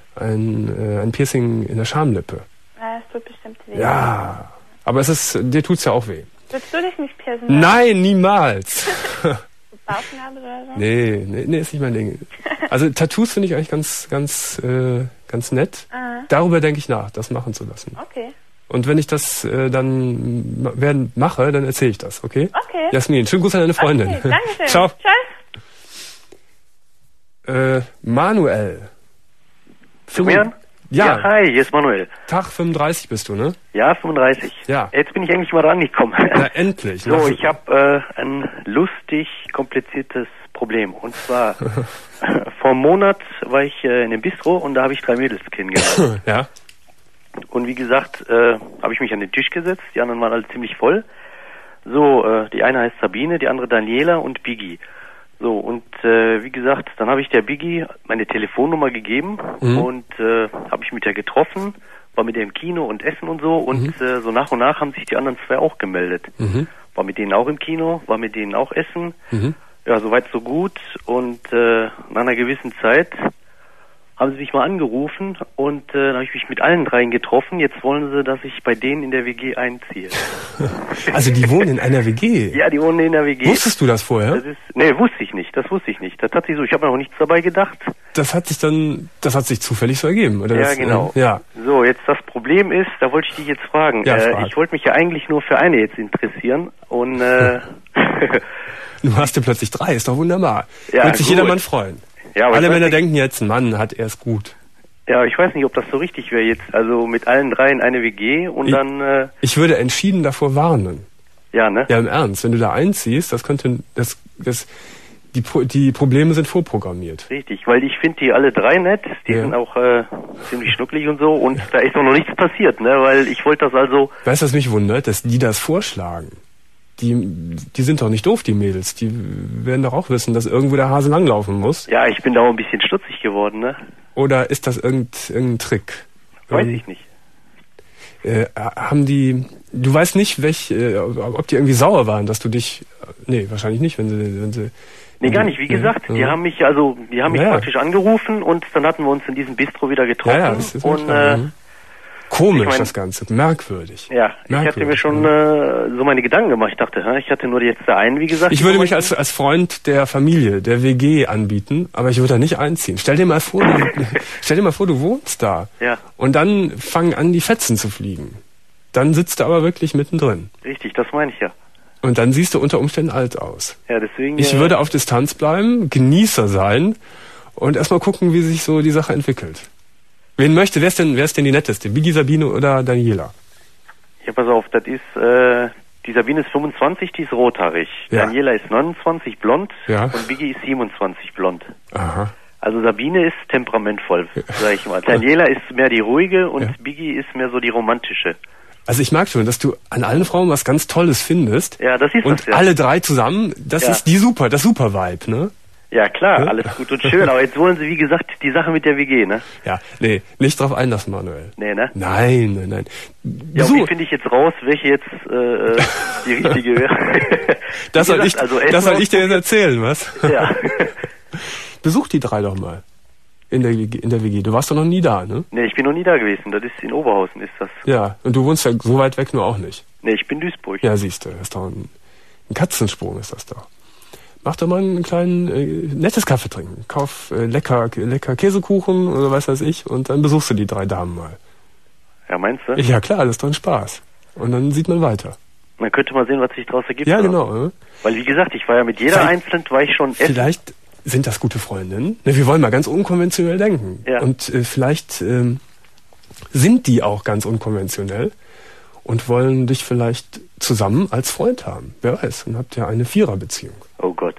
Speaker 1: ein Piercing in der Schamlippe.
Speaker 4: Ja, es tut bestimmt weh.
Speaker 1: Ja, aber dir tut's ja auch weh.
Speaker 4: Willst du dich nicht piercen?
Speaker 1: Nein, niemals.
Speaker 4: Bauchnabel oder so?
Speaker 1: Nee, ist nicht mein Ding. Also Tattoos finde ich eigentlich ganz nett.
Speaker 4: Aha.
Speaker 1: Darüber denke ich nach, das machen zu lassen.
Speaker 4: Okay.
Speaker 1: Und wenn ich das dann mache, dann erzähle ich das, okay?
Speaker 4: Okay.
Speaker 1: Jasmin, schönen Gruß an deine Freundin.
Speaker 4: Okay, danke schön.
Speaker 1: Ciao.
Speaker 4: Tschüss.
Speaker 1: Manuel.
Speaker 5: Ja, hi, hier ist Manuel.
Speaker 1: Tag 35 bist du, ne?
Speaker 5: Ja, 35.
Speaker 1: Ja.
Speaker 5: Jetzt bin ich endlich mal rangekommen.
Speaker 1: Na, endlich.
Speaker 5: So, ich habe ein lustig kompliziertes Problem. Und zwar, vor einem Monat war ich in einem Bistro und da habe ich 3 Mädels kennengelernt.
Speaker 1: Ja.
Speaker 5: Und wie gesagt, habe ich mich an den Tisch gesetzt. Die anderen waren alle ziemlich voll. So, die eine heißt Sabine, die andere Daniela und Biggie. So, und wie gesagt, dann habe ich der Biggie meine Telefonnummer gegeben und habe ich mit der getroffen, war mit der im Kino und essen und so und so nach und nach haben sich die anderen 2 auch gemeldet. War mit denen auch im Kino, war mit denen auch essen. Ja, soweit so gut und nach einer gewissen Zeit haben sie mich mal angerufen und dann habe ich mich mit allen 3 getroffen. Jetzt wollen sie, dass ich bei denen in der WG einziehe.
Speaker 1: Also die wohnen in einer WG?
Speaker 5: Ja, die wohnen in der WG.
Speaker 1: Wusstest du das vorher?
Speaker 5: Nee, wusste ich nicht. Das hat sich so, ich habe noch nichts dabei gedacht.
Speaker 1: Das hat sich zufällig so ergeben, oder?
Speaker 5: Ja, genau.
Speaker 1: Ja.
Speaker 5: So, jetzt das Problem ist, da wollte ich dich jetzt fragen.
Speaker 1: Ja,
Speaker 5: ich wollte mich ja eigentlich nur für eine jetzt interessieren und
Speaker 1: Du hast ja plötzlich 3, ist doch wunderbar.
Speaker 5: Ja,
Speaker 1: wird sich
Speaker 5: gut.
Speaker 1: jedermann freuen.
Speaker 5: Ja,
Speaker 1: alle Männer denken jetzt, ein Mann hat er es gut.
Speaker 5: Ja, ich weiß nicht, ob das so richtig wäre jetzt. Also mit allen 3 in eine WG und dann...
Speaker 1: Ich würde entschieden davor warnen.
Speaker 5: Ja, ne?
Speaker 1: Ja, im Ernst. Wenn du da einziehst, die Probleme sind vorprogrammiert.
Speaker 5: Richtig, weil ich finde die alle 3 nett. Die sind auch ziemlich schnucklig und so. Und da ist noch nichts passiert, ne? Weil ich wollte das also...
Speaker 1: Weißt du, was mich wundert? Dass die das vorschlagen. die sind doch nicht doof, die Mädels. Die werden doch auch wissen, dass irgendwo der Hase langlaufen muss.
Speaker 5: Ja, ich bin da auch ein bisschen stutzig geworden, ne?
Speaker 1: Oder ist das irgendein Trick?
Speaker 5: Weiß ich nicht.
Speaker 1: Haben die, du weißt nicht, ob die irgendwie sauer waren, dass du dich, nee, wahrscheinlich nicht, wenn sie
Speaker 5: Nee, gar nicht. Wie gesagt, die haben mich praktisch angerufen und dann hatten wir uns in diesem Bistro wieder getroffen.
Speaker 1: Ja, das ist und komisch, das Ganze, merkwürdig.
Speaker 5: Ja, ich hatte mir schon so meine Gedanken gemacht. Ich dachte, ich hatte nur jetzt da einen, wie gesagt.
Speaker 1: Ich würde mich als Freund der Familie, der WG anbieten, aber ich würde da nicht einziehen. Stell dir mal vor, du wohnst da.
Speaker 5: Ja.
Speaker 1: Und dann fangen an, die Fetzen zu fliegen. Dann sitzt du aber wirklich mittendrin.
Speaker 5: Richtig, das meine ich ja.
Speaker 1: Und dann siehst du unter Umständen alt aus.
Speaker 5: Ja, deswegen.
Speaker 1: Ich würde auf Distanz bleiben, Genießer sein und erstmal gucken, wie sich so die Sache entwickelt. Wer ist denn die netteste? Biggie, Sabine oder Daniela?
Speaker 5: Ja, pass auf, das ist, die Sabine ist 25, die ist rothaarig. Ja. Daniela ist 29, blond. Ja. Und Biggie ist 27, blond.
Speaker 1: Aha.
Speaker 5: Also Sabine ist temperamentvoll, sag ich mal. Daniela ist mehr die ruhige und Biggie ist mehr so die romantische.
Speaker 1: Also ich mag schon, dass du an allen Frauen was ganz Tolles findest.
Speaker 5: Ja, das ist
Speaker 1: und
Speaker 5: das, ja.
Speaker 1: Alle drei zusammen, das ist das Super-Vibe, ne?
Speaker 5: Ja, klar, alles gut und schön, aber jetzt wollen sie, wie gesagt, die Sache mit der WG, ne?
Speaker 1: Ja, nee, nicht drauf einlassen, Manuel.
Speaker 5: Nee, ne?
Speaker 1: Nein.
Speaker 5: Ja, und wie finde ich jetzt raus, welche jetzt die richtige wäre?
Speaker 1: Das soll ich dir jetzt erzählen, was?
Speaker 5: Ja.
Speaker 1: Besuch die drei doch mal. In der WG. Du warst doch noch nie da, ne?
Speaker 5: Nee, ich bin noch nie da gewesen. Das ist in Oberhausen, ist das.
Speaker 1: Ja, und du wohnst ja so weit weg nur auch nicht.
Speaker 5: Nee, ich bin Duisburg.
Speaker 1: Ja, siehst du, das ist doch ein Katzensprung ist das doch. Mach doch mal einen kleinen, nettes Kaffee trinken. Kauf lecker Käsekuchen oder was weiß ich und dann besuchst du die drei Damen mal.
Speaker 5: Ja, meinst du?
Speaker 1: Ja, klar, das ist doch ein Spaß. Und dann sieht man weiter.
Speaker 5: Man könnte mal sehen, was sich daraus ergibt.
Speaker 1: Ja, genau. Ne?
Speaker 5: Weil, wie gesagt, ich war ja mit jeder einzeln, war ich schon essen.
Speaker 1: Vielleicht sind das gute Freundinnen. Ne, wir wollen mal ganz unkonventionell denken. Ja. Und vielleicht sind die auch ganz unkonventionell und wollen dich vielleicht zusammen als Freund haben. Wer weiß, dann habt ihr eine Viererbeziehung.
Speaker 5: Oh Gott.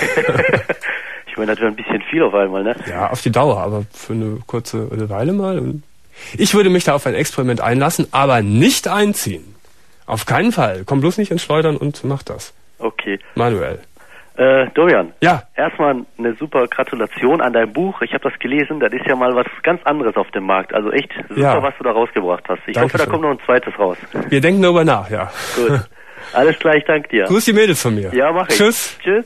Speaker 5: Ich meine, das wäre ein bisschen viel auf einmal, ne?
Speaker 1: Ja, auf die Dauer, aber für eine kurze Weile mal. Und ich würde mich da auf ein Experiment einlassen, aber nicht einziehen. Auf keinen Fall. Komm bloß nicht ins Schleudern und mach das.
Speaker 5: Okay.
Speaker 1: Manuel.
Speaker 5: Dorian.
Speaker 1: Ja.
Speaker 5: Erstmal eine super Gratulation an dein Buch. Ich habe das gelesen. Das ist ja mal was ganz anderes auf dem Markt. Also echt super, was du da rausgebracht hast. Ich hoffe, da kommt noch ein zweites raus.
Speaker 1: Wir denken darüber nach, ja.
Speaker 5: Gut. Alles klar, ich danke dir.
Speaker 1: Grüß die Mädels von mir.
Speaker 5: Ja, mach ich.
Speaker 1: Tschüss.
Speaker 5: Tschüss.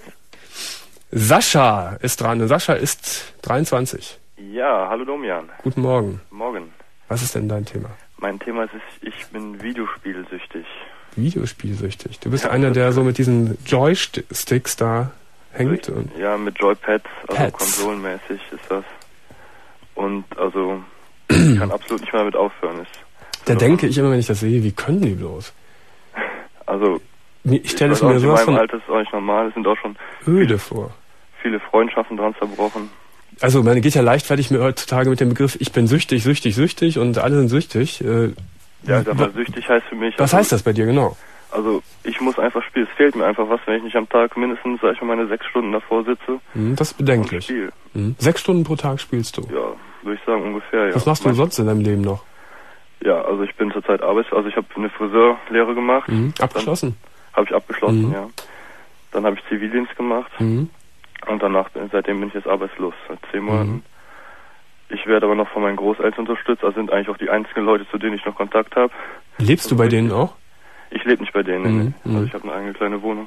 Speaker 1: Sascha ist dran. Sascha ist 23.
Speaker 6: Ja, hallo Domian.
Speaker 1: Guten Morgen.
Speaker 6: Morgen.
Speaker 1: Was ist denn dein Thema?
Speaker 6: Mein Thema ist, ich bin videospielsüchtig.
Speaker 1: Videospielsüchtig? Du bist einer, der so mit diesen Joysticks da hängt? Und
Speaker 6: ja, mit Joypads, also konsolenmäßig ist das. Und also, ich kann absolut nicht mehr damit aufhören.
Speaker 1: Da denke ich immer, wenn ich das sehe, wie können die bloß?
Speaker 6: Also,
Speaker 1: ich stelle es mir so
Speaker 6: in meinem Alter ist es auch nicht normal, es sind auch schon
Speaker 1: öde vor.
Speaker 6: Viele Freundschaften dran zerbrochen.
Speaker 1: Also, man geht ja leichtfertig mir heutzutage mit dem Begriff, ich bin süchtig und alle sind süchtig.
Speaker 6: Ja, aber süchtig heißt für mich...
Speaker 1: Was heißt das bei dir genau?
Speaker 6: Also, ich muss einfach spielen. Es fehlt mir einfach was, wenn ich nicht am Tag mindestens, sag ich mal, meine 6 Stunden davor sitze.
Speaker 1: Das ist bedenklich. 6 Stunden pro Tag spielst du?
Speaker 6: Ja, würde ich sagen, ungefähr, ja.
Speaker 1: Was machst du sonst in deinem Leben noch?
Speaker 6: Ja, also ich bin zurzeit arbeitslos. Also ich habe eine Friseurlehre gemacht.
Speaker 1: Abgeschlossen?
Speaker 6: Habe ich abgeschlossen, ja. Dann habe ich Zivildienst gemacht. Und danach, seitdem bin ich jetzt arbeitslos, seit 10 Monaten. Ich werde aber noch von meinen Großeltern unterstützt, also sind eigentlich auch die einzigen Leute, zu denen ich noch Kontakt habe.
Speaker 1: Lebst du bei denen auch?
Speaker 6: Ich lebe nicht bei denen, also ich habe eine eigene kleine Wohnung.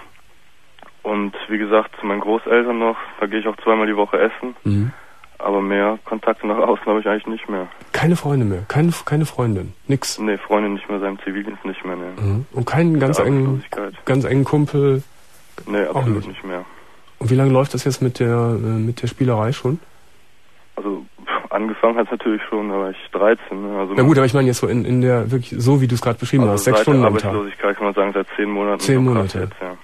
Speaker 6: Und wie gesagt, zu meinen Großeltern noch, da gehe ich auch 2-mal die Woche essen. Aber mehr Kontakte nach außen habe ich eigentlich nicht mehr.
Speaker 1: Keine Freunde mehr? Keine Freundin? Nix?
Speaker 6: Nee, Freundin nicht mehr, seinem Zivildienst nicht mehr, ne.
Speaker 1: Und keinen ganz engen Kumpel?
Speaker 6: Nee, absolut nicht mehr.
Speaker 1: Und wie lange läuft das jetzt mit der Spielerei schon?
Speaker 6: Also angefangen hat es natürlich schon, da war ich 13. Ne? Also
Speaker 1: na gut, aber ich meine jetzt so in der, wirklich so wie du es gerade beschrieben hast, 6 Stunden am Tag.
Speaker 6: Arbeitslosigkeit kann man sagen, seit 10 Monaten.
Speaker 1: 10 Monate.
Speaker 6: Jetzt, ja.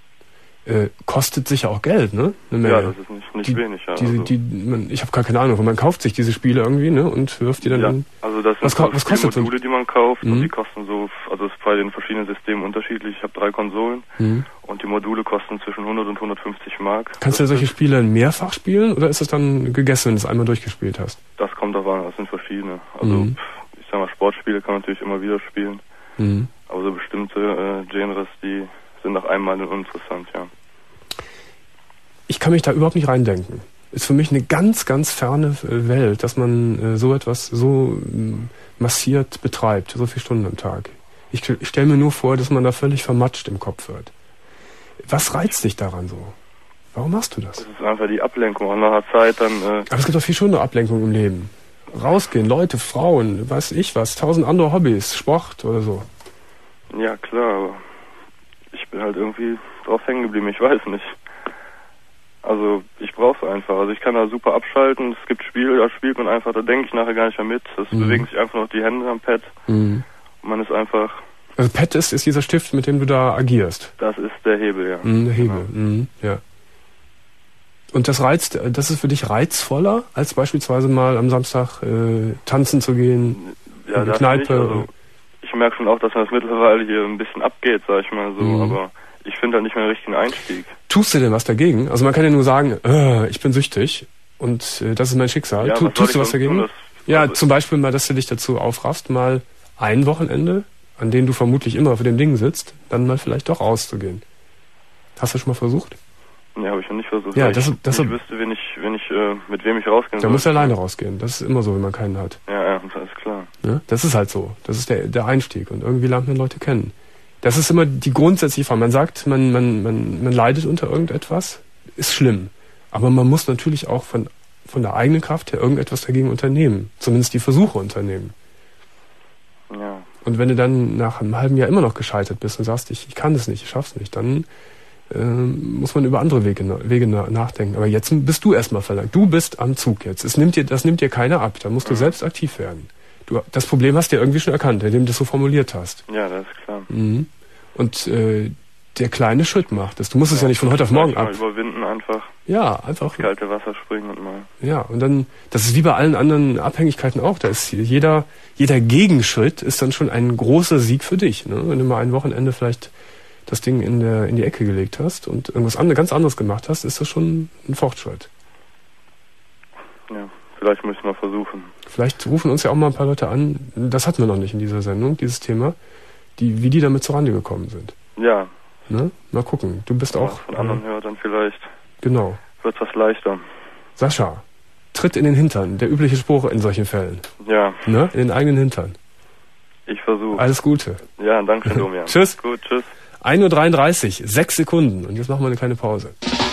Speaker 1: Kostet sicher auch Geld, ne? Eine Menge.
Speaker 6: Ja, das ist nicht wenig. Ja.
Speaker 1: Ich habe gar keine Ahnung, man kauft sich diese Spiele irgendwie, ne? Und wirft die dann in.
Speaker 6: Also das sind
Speaker 1: was kostet
Speaker 6: die Module, die man kauft, und die kosten so, also es ist bei den verschiedenen Systemen unterschiedlich. Ich habe 3 Konsolen und die Module kosten zwischen 100 und 150 Mark.
Speaker 1: Kannst du solche Spiele mehrfach spielen oder ist es dann gegessen, wenn du es einmal durchgespielt hast?
Speaker 6: Das kommt drauf an, das sind verschiedene. Also ich sag mal, Sportspiele kann man natürlich immer wieder spielen. Aber so bestimmte Genres, die sind nach einem Mal uninteressant, ja.
Speaker 1: Ich kann mich da überhaupt nicht reindenken. Ist für mich eine ganz, ganz ferne Welt, dass man so etwas so massiert betreibt, so viele Stunden am Tag. Ich stelle mir nur vor, dass man da völlig vermatscht im Kopf wird. Was reizt dich daran so? Warum machst du das?
Speaker 6: Das ist einfach die Ablenkung. Und nach einer Zeit dann...
Speaker 1: Aber es gibt doch viel schönere Ablenkung im Leben. Rausgehen, Leute, Frauen, weiß ich was, 1000 andere Hobbys, Sport oder so.
Speaker 6: Ja, klar, aber ich bin halt irgendwie drauf hängen geblieben, ich weiß nicht. Also ich brauche es einfach. Also ich kann da super abschalten. Es gibt Spiele, da spielt man einfach, da denke ich nachher gar nicht mehr mit. Es bewegen sich einfach noch die Hände am Pad. Und man ist einfach...
Speaker 1: Also Pad ist dieser Stift, mit dem du da agierst?
Speaker 6: Das ist der Hebel, ja.
Speaker 1: Der Hebel, ja. Und das ist für dich reizvoller, als beispielsweise mal am Samstag tanzen zu gehen,
Speaker 6: ja,
Speaker 1: in die Kneipe?
Speaker 6: Also, ich merke schon auch, dass das mittlerweile hier ein bisschen abgeht, sag ich mal so, aber ich finde da nicht mehr den richtigen Einstieg.
Speaker 1: Tust du denn was dagegen? Also man kann ja nur sagen, ich bin süchtig und das ist mein Schicksal.
Speaker 6: Ja,
Speaker 1: tust du was dagegen? Zum Beispiel mal, dass du dich dazu aufraffst, mal ein Wochenende, an dem du vermutlich immer vor dem Ding sitzt, dann mal vielleicht doch rauszugehen. Hast du schon mal versucht?
Speaker 6: Ja, habe ich noch nicht versucht.
Speaker 1: Ja,
Speaker 6: ich wüsste, mit wem ich rausgehen soll.
Speaker 1: Da musst du alleine rausgehen. Das ist immer so, wenn man keinen hat.
Speaker 6: Ja, das ist klar.
Speaker 1: Ja, das ist halt so. Das ist der Einstieg. Und irgendwie lernt man Leute kennen. Das ist immer die grundsätzliche Frage. Man sagt, man leidet unter irgendetwas. Ist schlimm. Aber man muss natürlich auch von der eigenen Kraft her irgendetwas dagegen unternehmen. Zumindest die Versuche unternehmen.
Speaker 6: Ja.
Speaker 1: Und wenn du dann nach einem halben Jahr immer noch gescheitert bist und sagst, ich kann das nicht, ich schaff's nicht, dann muss man über andere Wege nachdenken. Aber jetzt bist du erstmal verlangt. Du bist am Zug jetzt. Das nimmt dir keiner ab. Da musst du selbst aktiv werden. Das Problem hast du ja irgendwie schon erkannt, indem du das so formuliert hast.
Speaker 6: Ja, das ist klar.
Speaker 1: Und der kleine Schritt macht es. Du musst es ja nicht von heute auf morgen ab.
Speaker 6: Mal überwinden einfach.
Speaker 1: Ja, einfach.
Speaker 6: Ins kalte Wasser springen und mal.
Speaker 1: Ja, und dann, das ist wie bei allen anderen Abhängigkeiten auch. Da ist jeder Gegenschritt ist dann schon ein großer Sieg für dich. Ne? Wenn du mal ein Wochenende vielleicht das Ding in die Ecke gelegt hast und irgendwas ganz anderes gemacht hast, ist das schon ein Fortschritt.
Speaker 6: Ja, vielleicht müssen wir versuchen.
Speaker 1: Vielleicht rufen uns ja auch mal ein paar Leute an, das hatten wir noch nicht in dieser Sendung, dieses Thema, wie die damit zurande gekommen sind.
Speaker 6: Ja.
Speaker 1: Ne? Mal gucken, du bist auch...
Speaker 6: Von anderen hört dann vielleicht.
Speaker 1: Genau.
Speaker 6: Wird was leichter.
Speaker 1: Sascha, tritt in den Hintern, der übliche Spruch in solchen Fällen.
Speaker 6: Ja.
Speaker 1: Ne? In den eigenen Hintern.
Speaker 6: Ich versuche.
Speaker 1: Alles Gute.
Speaker 6: Ja, danke schön, Domian.
Speaker 1: Tschüss.
Speaker 6: Gut, tschüss.
Speaker 1: 1:33 Uhr, 6 Sekunden. Und jetzt machen wir eine kleine Pause.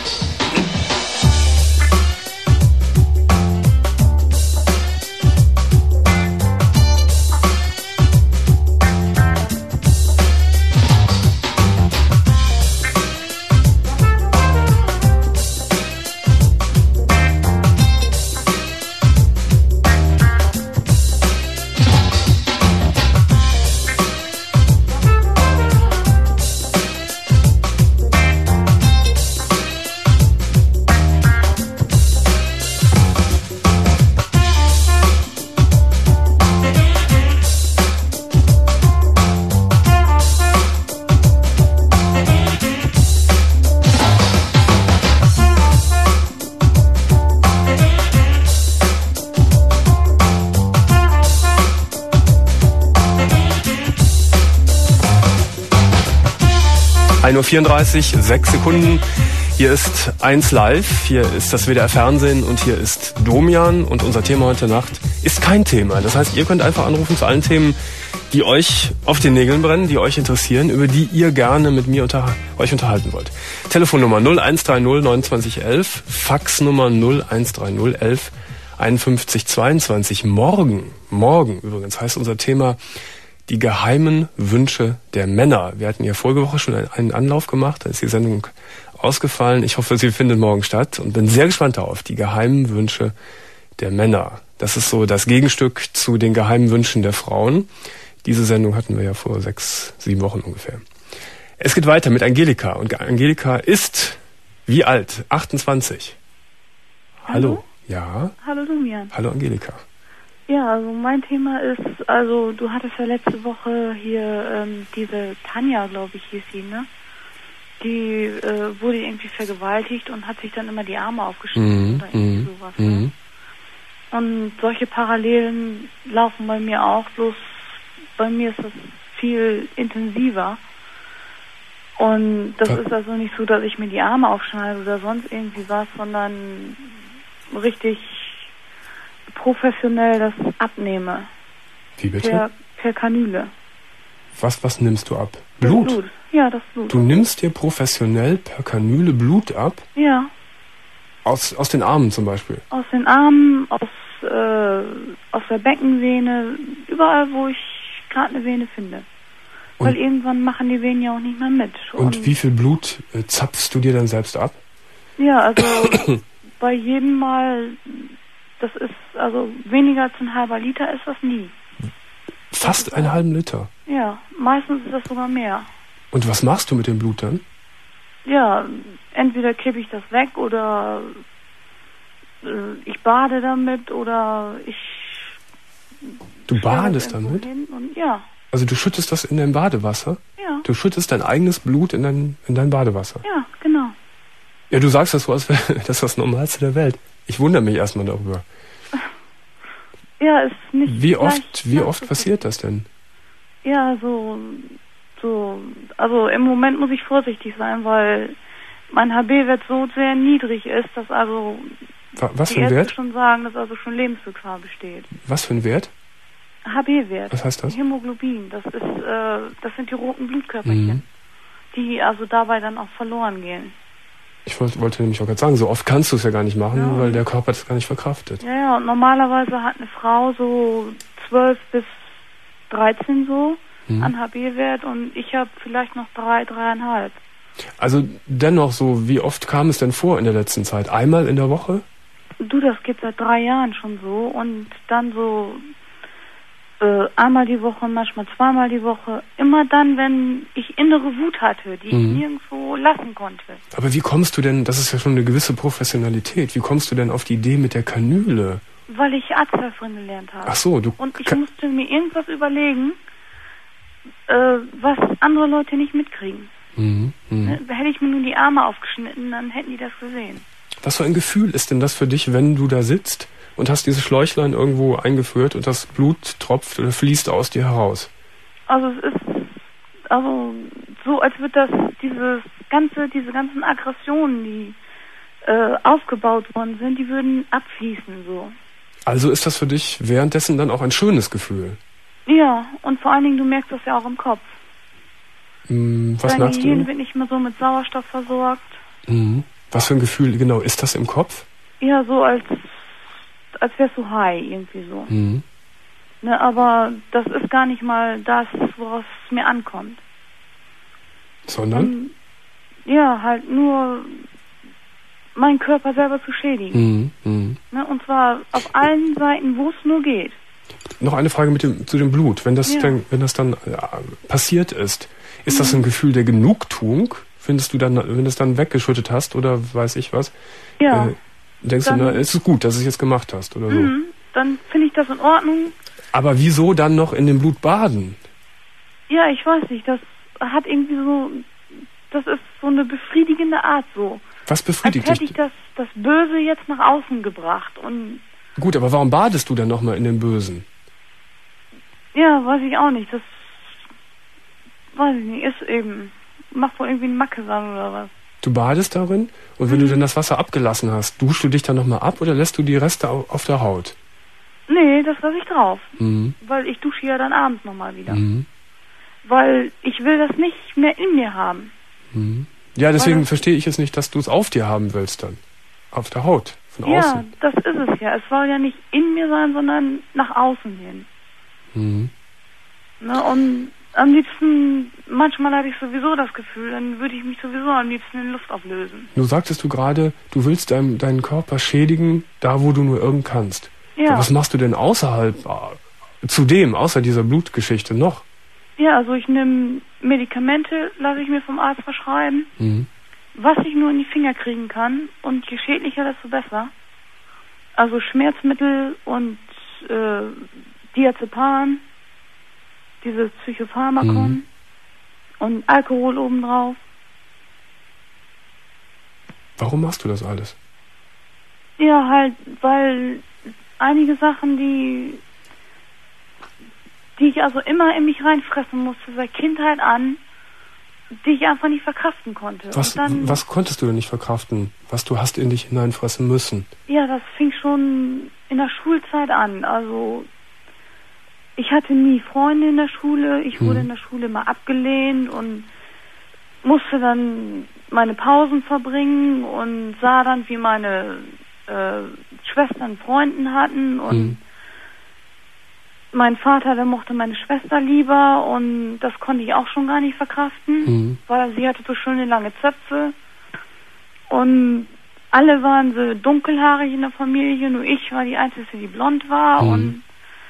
Speaker 1: Uhr 34, 6 Sekunden. Hier ist 1 Live, hier ist das WDR Fernsehen und hier ist Domian. Und unser Thema heute Nacht ist kein Thema. Das heißt, ihr könnt einfach anrufen zu allen Themen, die euch auf den Nägeln brennen, die euch interessieren, über die ihr gerne mit mir euch unterhalten wollt. Telefonnummer 0130 29 11, Faxnummer 0130 11 51 22. Morgen übrigens heißt unser Thema die geheimen Wünsche der Männer. Wir hatten ja vorige Woche schon einen Anlauf gemacht, da ist die Sendung ausgefallen. Ich hoffe, sie findet morgen statt und bin sehr gespannt darauf. Die geheimen Wünsche der Männer. Das ist so das Gegenstück zu den geheimen Wünschen der Frauen. Diese Sendung hatten wir ja vor 6, 7 Wochen ungefähr. Es geht weiter mit Angelika. Und Angelika ist wie alt? 28. Hallo? Ja?
Speaker 7: Hallo Domian.
Speaker 1: Hallo Angelika.
Speaker 7: Ja, also mein Thema ist, also du hattest ja letzte Woche hier diese Tanja, glaube ich, hieß sie, ne? Die wurde irgendwie vergewaltigt und hat sich dann immer die Arme aufgeschnitten oder irgendwie sowas. Ne? Und solche Parallelen laufen bei mir auch, bloß bei mir ist das viel intensiver. Und das ist also nicht so, dass ich mir die Arme aufschneide oder sonst irgendwie was, sondern richtig professionell das abnehme.
Speaker 1: Wie bitte?
Speaker 7: Per Kanüle.
Speaker 1: Was nimmst du ab? Blut?
Speaker 7: Ja, das Blut.
Speaker 1: Du nimmst dir professionell per Kanüle Blut ab?
Speaker 7: Ja.
Speaker 1: Aus den Armen zum Beispiel? Aus
Speaker 7: den Armen, aus der Beckensehne, überall, wo ich gerade eine Vene finde. Weil irgendwann machen die Venen ja auch nicht mehr mit.
Speaker 1: Und wie viel Blut zapfst du dir dann selbst ab?
Speaker 7: Ja, also bei jedem Mal, das ist, also weniger als ein halber Liter ist das nie.
Speaker 1: Fast einen halben Liter?
Speaker 7: Ja, meistens ist das sogar mehr.
Speaker 1: Und was machst du mit dem Blut dann?
Speaker 7: Ja, entweder kippe ich das weg oder ich bade damit oder ich...
Speaker 1: Du badest damit?
Speaker 7: Und, ja.
Speaker 1: Also du schüttest das in dein Badewasser?
Speaker 7: Ja.
Speaker 1: Du schüttest dein eigenes Blut in dein Badewasser?
Speaker 7: Ja, genau.
Speaker 1: Ja, du sagst das so, als wäre das das Normalste der Welt. Ich wundere mich erstmal darüber.
Speaker 7: Ja, ist nicht...
Speaker 1: Wie oft passiert das denn?
Speaker 7: Ja, also im Moment muss ich vorsichtig sein, weil mein HB-Wert so sehr niedrig ist, dass also
Speaker 1: was für ein Wert?
Speaker 7: Schon sagen, dass also schon Lebensgefahr besteht.
Speaker 1: Was für ein Wert?
Speaker 7: HB-Wert.
Speaker 1: Was heißt das?
Speaker 7: Hämoglobin. Das sind die roten Blutkörperchen, die also dabei dann auch verloren gehen.
Speaker 1: Ich wollte nämlich auch gerade sagen, so oft kannst du es ja gar nicht machen, weil der Körper das gar nicht verkraftet.
Speaker 7: Ja, und normalerweise hat eine Frau so 12 bis 13 so an HB-Wert und ich habe vielleicht noch 3,5.
Speaker 1: Also dennoch so, wie oft kam es denn vor in der letzten Zeit? Einmal in der Woche?
Speaker 7: Du, das geht seit 3 Jahren schon so und dann so einmal die Woche, manchmal zweimal die Woche. Immer dann, wenn ich innere Wut hatte, die ich nirgendwo lassen konnte.
Speaker 1: Aber wie kommst du denn, das ist ja schon eine gewisse Professionalität, wie kommst du denn auf die Idee mit der Kanüle?
Speaker 7: Weil ich Arzthelferin gelernt habe.
Speaker 1: Ach so,
Speaker 7: und ich musste mir irgendwas überlegen, was andere Leute nicht mitkriegen. Hätte ich mir nur die Arme aufgeschnitten, dann hätten die das gesehen.
Speaker 1: Was für ein Gefühl ist denn das für dich, wenn du da sitzt und hast dieses Schläuchlein irgendwo eingeführt und das Blut tropft oder fließt aus dir heraus?
Speaker 7: Also es ist so, als wird diese ganzen Aggressionen, die aufgebaut worden sind, die würden abfließen so.
Speaker 1: Also ist das für dich währenddessen dann auch ein schönes Gefühl?
Speaker 7: Ja, und vor allen Dingen, du merkst das ja auch im Kopf.
Speaker 1: Was merkst du?
Speaker 7: Dein Gehirn wird nicht mehr so mit Sauerstoff versorgt.
Speaker 1: Was für ein Gefühl, genau, ist das im Kopf?
Speaker 7: Ja, so als wärst du high, irgendwie so. Ne, aber das ist gar nicht mal das, woraus es mir ankommt.
Speaker 1: Sondern?
Speaker 7: Ja, halt nur meinen Körper selber zu schädigen. Ne, und zwar auf allen Seiten, wo es nur geht.
Speaker 1: Noch eine Frage zu dem Blut. Wenn das dann passiert ist das ein Gefühl der Genugtuung? Findest du dann, wenn du es dann weggeschüttet hast oder weiß ich was?
Speaker 7: Ja.
Speaker 1: Denkst du, es ist gut, dass du es jetzt gemacht hast oder so?
Speaker 7: Dann finde ich das in Ordnung.
Speaker 1: Aber wieso dann noch in dem Blut baden?
Speaker 7: Ja, ich weiß nicht. Das hat irgendwie so, das ist so eine befriedigende Art so.
Speaker 1: Was befriedigt dich?
Speaker 7: Als hätte ich das Böse jetzt nach außen gebracht und...
Speaker 1: Gut, aber warum badest du dann nochmal in dem Bösen?
Speaker 7: Ja, weiß ich auch nicht. Das, weiß ich nicht, ist eben, macht wohl irgendwie einen Macke sein oder was.
Speaker 1: Du badest darin und wenn du dann das Wasser abgelassen hast, duschst du dich dann nochmal ab oder lässt du die Reste auf der Haut?
Speaker 7: Nee, das lasse ich drauf. Weil ich dusche ja dann abends nochmal wieder. Weil ich will das nicht mehr in mir haben.
Speaker 1: Ja, deswegen verstehe ich es nicht, dass du es auf dir haben willst dann. Auf der Haut, von außen.
Speaker 7: Ja, das ist es ja. Es soll ja nicht in mir sein, sondern nach außen hin. Ne, und am liebsten, manchmal habe ich sowieso das Gefühl, dann würde ich mich sowieso am liebsten in Luft auflösen.
Speaker 1: Du sagtest gerade, du willst deinen Körper schädigen, da wo du nur irgend kannst.
Speaker 7: Ja.
Speaker 1: Was machst du denn außer dieser Blutgeschichte noch?
Speaker 7: Ja, also ich nehme Medikamente, lasse ich mir vom Arzt verschreiben, was ich nur in die Finger kriegen kann und je schädlicher, desto besser. Also Schmerzmittel und Diazepam, dieses Psychopharmakon und Alkohol obendrauf.
Speaker 1: Warum machst du das alles?
Speaker 7: Ja, halt, weil einige Sachen, die ich ich also immer in mich reinfressen musste, seit Kindheit an, die ich einfach nicht verkraften konnte.
Speaker 1: Was konntest du denn nicht verkraften, was du hast in dich hineinfressen müssen?
Speaker 7: Ja, das fing schon in der Schulzeit an. Also ich hatte nie Freunde in der Schule, ich wurde in der Schule immer abgelehnt und musste dann meine Pausen verbringen und sah dann, wie meine Schwestern Freunden hatten und mein Vater, der mochte meine Schwester lieber und das konnte ich auch schon gar nicht verkraften, weil sie hatte so schöne lange Zöpfe und alle waren so dunkelhaarig in der Familie, nur ich war die Einzige, die blond war und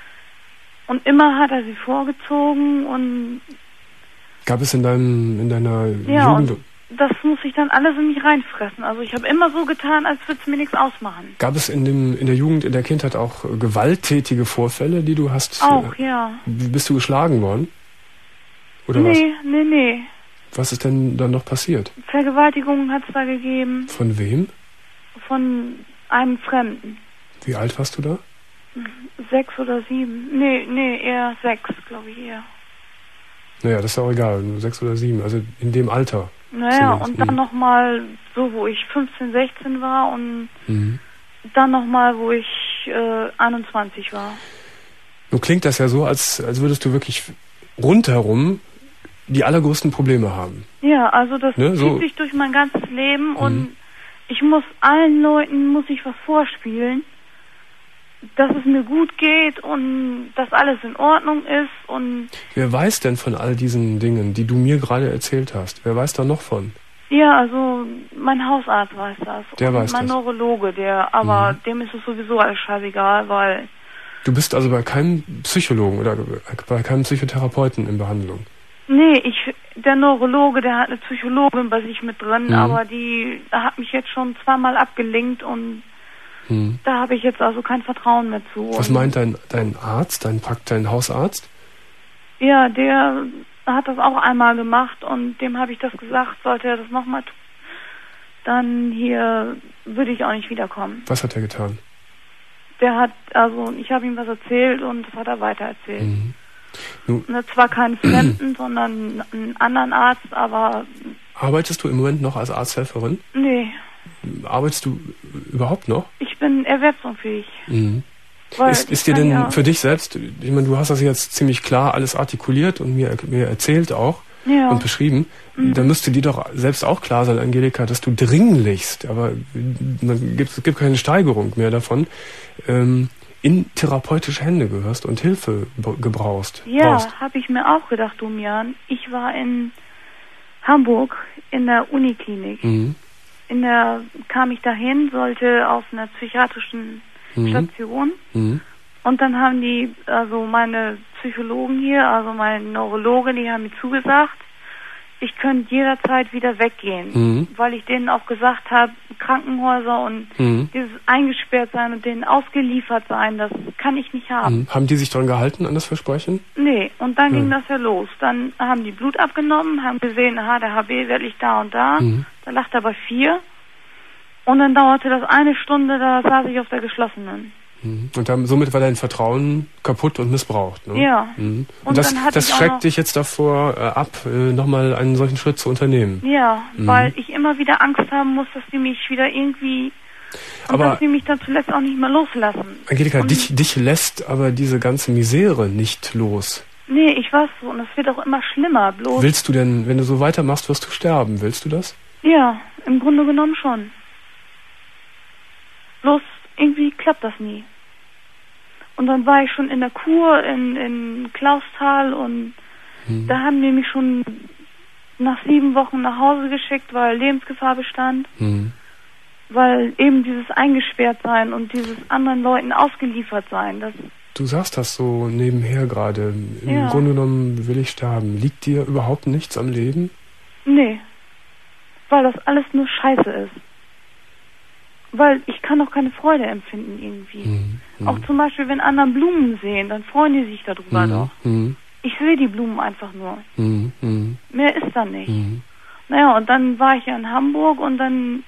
Speaker 7: immer hat er sie vorgezogen und
Speaker 1: gab es in deiner Jugend...
Speaker 7: Das muss ich dann alles in mich reinfressen. Also ich habe immer so getan, als würde es mir nichts ausmachen.
Speaker 1: Gab es in der Jugend, in der Kindheit auch gewalttätige Vorfälle, die du hast?
Speaker 7: Auch, ja.
Speaker 1: Bist du geschlagen worden? Oder was?
Speaker 7: Nee.
Speaker 1: Was ist denn dann noch passiert?
Speaker 7: Vergewaltigungen hat es da gegeben.
Speaker 1: Von wem?
Speaker 7: Von einem Fremden.
Speaker 1: Wie alt warst du da?
Speaker 7: 6 oder 7. Nee, eher 6, glaube ich eher.
Speaker 1: Naja, das ist auch egal, 6 oder 7, also in dem Alter.
Speaker 7: Naja, und dann nochmal so, wo ich 15, 16 war und dann nochmal, wo ich 21 war.
Speaker 1: Nun klingt das ja so, als würdest du wirklich rundherum die allergrößten Probleme haben.
Speaker 7: Ja, also das
Speaker 1: ne?
Speaker 7: zieht sich durch mein ganzes Leben und ich muss allen Leuten, was vorspielen, dass es mir gut geht und dass alles in Ordnung ist und...
Speaker 1: Wer weiß denn von all diesen Dingen, die du mir gerade erzählt hast? Wer weiß da noch von?
Speaker 7: Ja, also mein Hausarzt weiß das.
Speaker 1: Der weiß
Speaker 7: mein
Speaker 1: das.
Speaker 7: Neurologe, aber dem ist es sowieso alles scheißegal, weil...
Speaker 1: Du bist also bei keinem Psychologen oder bei keinem Psychotherapeuten in Behandlung?
Speaker 7: Nee, der Neurologe, der hat eine Psychologin bei sich mit drin, aber die hat mich jetzt schon 2-mal abgelenkt und da habe ich jetzt also kein Vertrauen mehr zu.
Speaker 1: Was meint dein Arzt, dein Hausarzt?
Speaker 7: Ja, der hat das auch einmal gemacht und dem habe ich das gesagt, sollte er das nochmal tun, dann hier würde ich auch nicht wiederkommen.
Speaker 1: Was hat er getan?
Speaker 7: Ich habe ihm was erzählt und das hat er weitererzählt. Zwar keinen Fremden, sondern einen anderen Arzt, aber...
Speaker 1: Arbeitest du im Moment noch als Arzthelferin?
Speaker 7: Nee.
Speaker 1: Arbeitest du überhaupt noch?
Speaker 7: Ich bin erwerbsunfähig.
Speaker 1: Ist dir denn für dich selbst, ich meine, du hast das jetzt ziemlich klar alles artikuliert und mir erzählt auch und beschrieben, dann müsste dir doch selbst auch klar sein, Angelika, dass du dringlichst, aber es gibt keine Steigerung mehr davon, in therapeutische Hände gehörst und Hilfe gebrauchst.
Speaker 7: Ja, habe ich mir auch gedacht, Domian. Ich war in Hamburg in der Uniklinik. Kam ich dahin, sollte auf einer psychiatrischen Station und dann haben die, also meine Psychologen hier, also mein Neurologe, die haben mir zugesagt, ich könnte jederzeit wieder weggehen, weil ich denen auch gesagt habe, Krankenhäuser und dieses eingesperrt sein und denen ausgeliefert sein, das kann ich nicht haben.
Speaker 1: Haben die sich daran gehalten, an das Versprechen?
Speaker 7: Nee, und dann ging das ja los. Dann haben die Blut abgenommen, haben gesehen, der HB-Wert liegt da und da. Da lag er bei 4. Und dann dauerte das 1 Stunde, da saß ich auf der geschlossenen.
Speaker 1: Und somit war dein Vertrauen kaputt und missbraucht, ne?
Speaker 7: Ja.
Speaker 1: Und das schreckt dich jetzt davor ab, nochmal einen solchen Schritt zu unternehmen?
Speaker 7: Ja, weil ich immer wieder Angst haben muss, dass die mich wieder irgendwie... dass die mich dann zuletzt auch nicht mehr loslassen.
Speaker 1: Angelika, dich lässt aber diese ganze Misere nicht los.
Speaker 7: Nee, ich weiß so, und es wird auch immer schlimmer. Bloß
Speaker 1: willst du denn, wenn du so weitermachst, wirst du sterben? Willst du das?
Speaker 7: Ja, im Grunde genommen schon. Bloß irgendwie klappt das nie. Und dann war ich schon in der Kur in Clausthal und da haben die mich schon nach 7 Wochen nach Hause geschickt, weil Lebensgefahr bestand. Weil eben dieses Eingesperrtsein und dieses anderen Leuten ausgeliefert sein, das...
Speaker 1: Du sagst das so nebenher gerade. Im Grunde genommen will ich sterben. Liegt dir überhaupt nichts am Leben?
Speaker 7: Nee. Weil das alles nur Scheiße ist. Weil ich kann auch keine Freude empfinden irgendwie. Auch zum Beispiel, wenn anderen Blumen sehen, dann freuen die sich darüber doch. Ich sehe die Blumen einfach nur. Mehr ist da nicht. Naja, und dann war ich ja in Hamburg und dann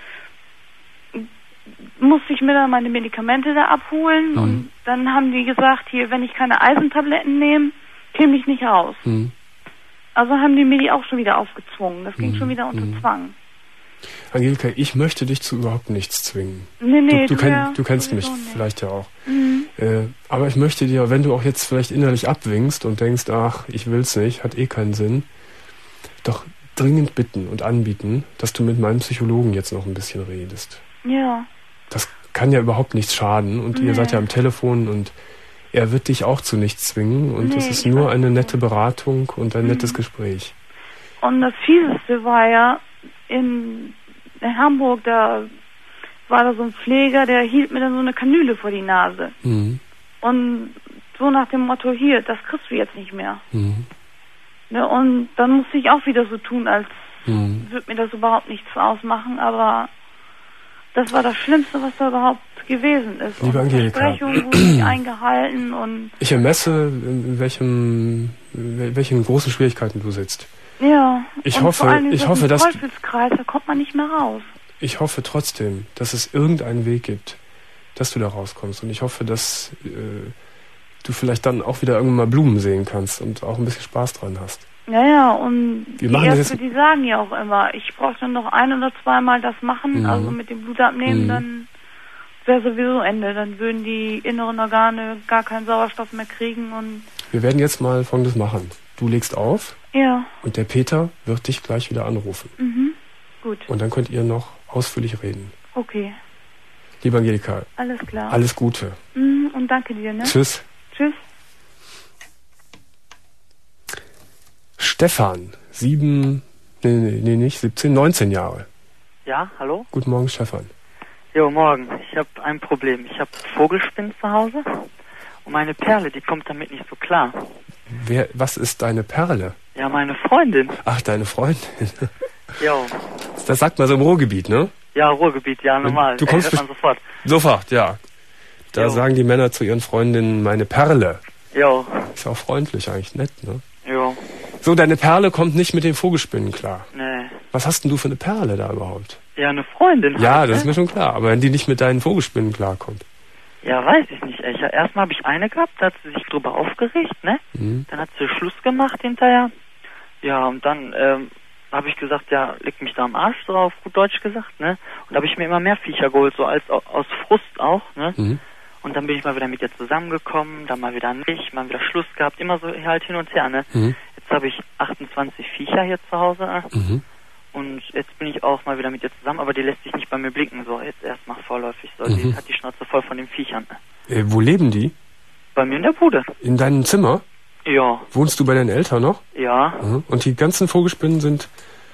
Speaker 7: musste ich mir dann meine Medikamente da abholen und dann haben die gesagt, hier, wenn ich keine Eisentabletten nehme, käme ich nicht raus. Also haben die mir die auch schon wieder aufgezwungen. Das ging schon wieder unter Zwang.
Speaker 1: Angelika, ich möchte dich zu überhaupt nichts zwingen.
Speaker 7: Nee,
Speaker 1: du kennst mich
Speaker 7: nicht.
Speaker 1: vielleicht ja auch. Aber ich möchte dir, wenn du auch jetzt vielleicht innerlich abwinkst und denkst, ach, ich will's nicht, hat eh keinen Sinn, doch dringend bitten und anbieten, dass du mit meinem Psychologen jetzt noch ein bisschen redest.
Speaker 7: Ja.
Speaker 1: Das kann ja überhaupt nichts schaden und ihr seid ja am Telefon und er wird dich auch zu nichts zwingen und es ist nur eine nette Beratung und ein nettes Gespräch.
Speaker 7: Und das Fieseste war ja, in Hamburg, da war da so ein Pfleger, der hielt mir dann so eine Kanüle vor die Nase. Und so nach dem Motto, hier, das kriegst du jetzt nicht mehr. Ne, und dann musste ich auch wieder so tun, als würde mir das überhaupt nichts ausmachen, aber das war das Schlimmste, was da überhaupt gewesen ist.
Speaker 1: Liebe Angelika,
Speaker 7: Versprechungen wurden nicht eingehalten und...
Speaker 1: Ich ermesse, in welchen großen Schwierigkeiten du sitzt.
Speaker 7: Ja,
Speaker 1: ich
Speaker 7: und
Speaker 1: hoffe,
Speaker 7: vor allem
Speaker 1: ich hoffe, dass
Speaker 7: Teufelskreis, da kommt man nicht mehr raus.
Speaker 1: Ich hoffe trotzdem, dass es irgendeinen Weg gibt, dass du da rauskommst. Und ich hoffe, dass du vielleicht dann auch wieder irgendwann mal Blumen sehen kannst und auch ein bisschen Spaß dran hast.
Speaker 7: Ja, und
Speaker 1: die
Speaker 7: Ärzte, die sagen ja auch immer, ich brauche dann noch 1 oder 2 Mal das machen, also mit dem Blut abnehmen, dann wäre sowieso Ende. Dann würden die inneren Organe gar keinen Sauerstoff mehr kriegen und...
Speaker 1: Wir werden jetzt mal Folgendes machen. Du legst auf.
Speaker 7: Ja.
Speaker 1: Und der Peter wird dich gleich wieder anrufen.
Speaker 7: Gut.
Speaker 1: Und dann könnt ihr noch ausführlich reden.
Speaker 7: Okay.
Speaker 1: Liebe Angelika.
Speaker 7: Alles klar.
Speaker 1: Alles Gute.
Speaker 7: Und danke dir, ne?
Speaker 1: Tschüss.
Speaker 7: Tschüss.
Speaker 1: Stefan, 19 Jahre.
Speaker 8: Ja, hallo?
Speaker 1: Guten Morgen, Stefan.
Speaker 8: Jo, morgen. Ich habe ein Problem. Ich habe Vogelspinnen zu Hause und meine Perle, die kommt damit nicht so klar.
Speaker 1: Was ist deine Perle?
Speaker 8: Ja, meine Freundin.
Speaker 1: Ach, deine Freundin.
Speaker 8: Jo.
Speaker 1: Das sagt man so im Ruhrgebiet, ne?
Speaker 8: Ja, Ruhrgebiet, ja, normal.
Speaker 1: Du kommst
Speaker 8: hört man sofort.
Speaker 1: Sofort, ja. Da sagen die Männer zu ihren Freundinnen meine Perle.
Speaker 8: Jo.
Speaker 1: Ist auch freundlich, eigentlich nett, ne?
Speaker 8: Jo.
Speaker 1: So, deine Perle kommt nicht mit den Vogelspinnen klar.
Speaker 8: Nee.
Speaker 1: Was hast denn du für eine Perle da überhaupt?
Speaker 8: Ja, eine Freundin.
Speaker 1: Ja,
Speaker 8: halt,
Speaker 1: das ist mir schon klar. Aber wenn die nicht mit deinen Vogelspinnen klarkommt.
Speaker 8: Ja, weiß ich nicht. Erstmal habe ich eine gehabt, da hat sie sich drüber aufgeregt, ne? Dann hat sie Schluss gemacht hinterher. Ja, und dann habe ich gesagt, ja, leg mich da am Arsch drauf, gut Deutsch gesagt, ne? Und da habe ich mir immer mehr Viecher geholt, so als aus Frust auch, ne? Und dann bin ich mal wieder mit ihr zusammengekommen, dann mal wieder nicht, mal wieder Schluss gehabt, immer so halt hin und her, ne? Jetzt habe ich 28 Viecher hier zu Hause, und jetzt bin ich auch mal wieder mit ihr zusammen, aber die lässt sich nicht bei mir blicken, so jetzt erstmal vorläufig, so, die hat die Schnauze voll von den Viechern.
Speaker 1: Wo leben die?
Speaker 8: Bei mir in der Bude.
Speaker 1: In deinem Zimmer?
Speaker 8: Ja.
Speaker 1: Wohnst du bei deinen Eltern noch?
Speaker 8: Ja.
Speaker 1: Und die ganzen Vogelspinnen sind,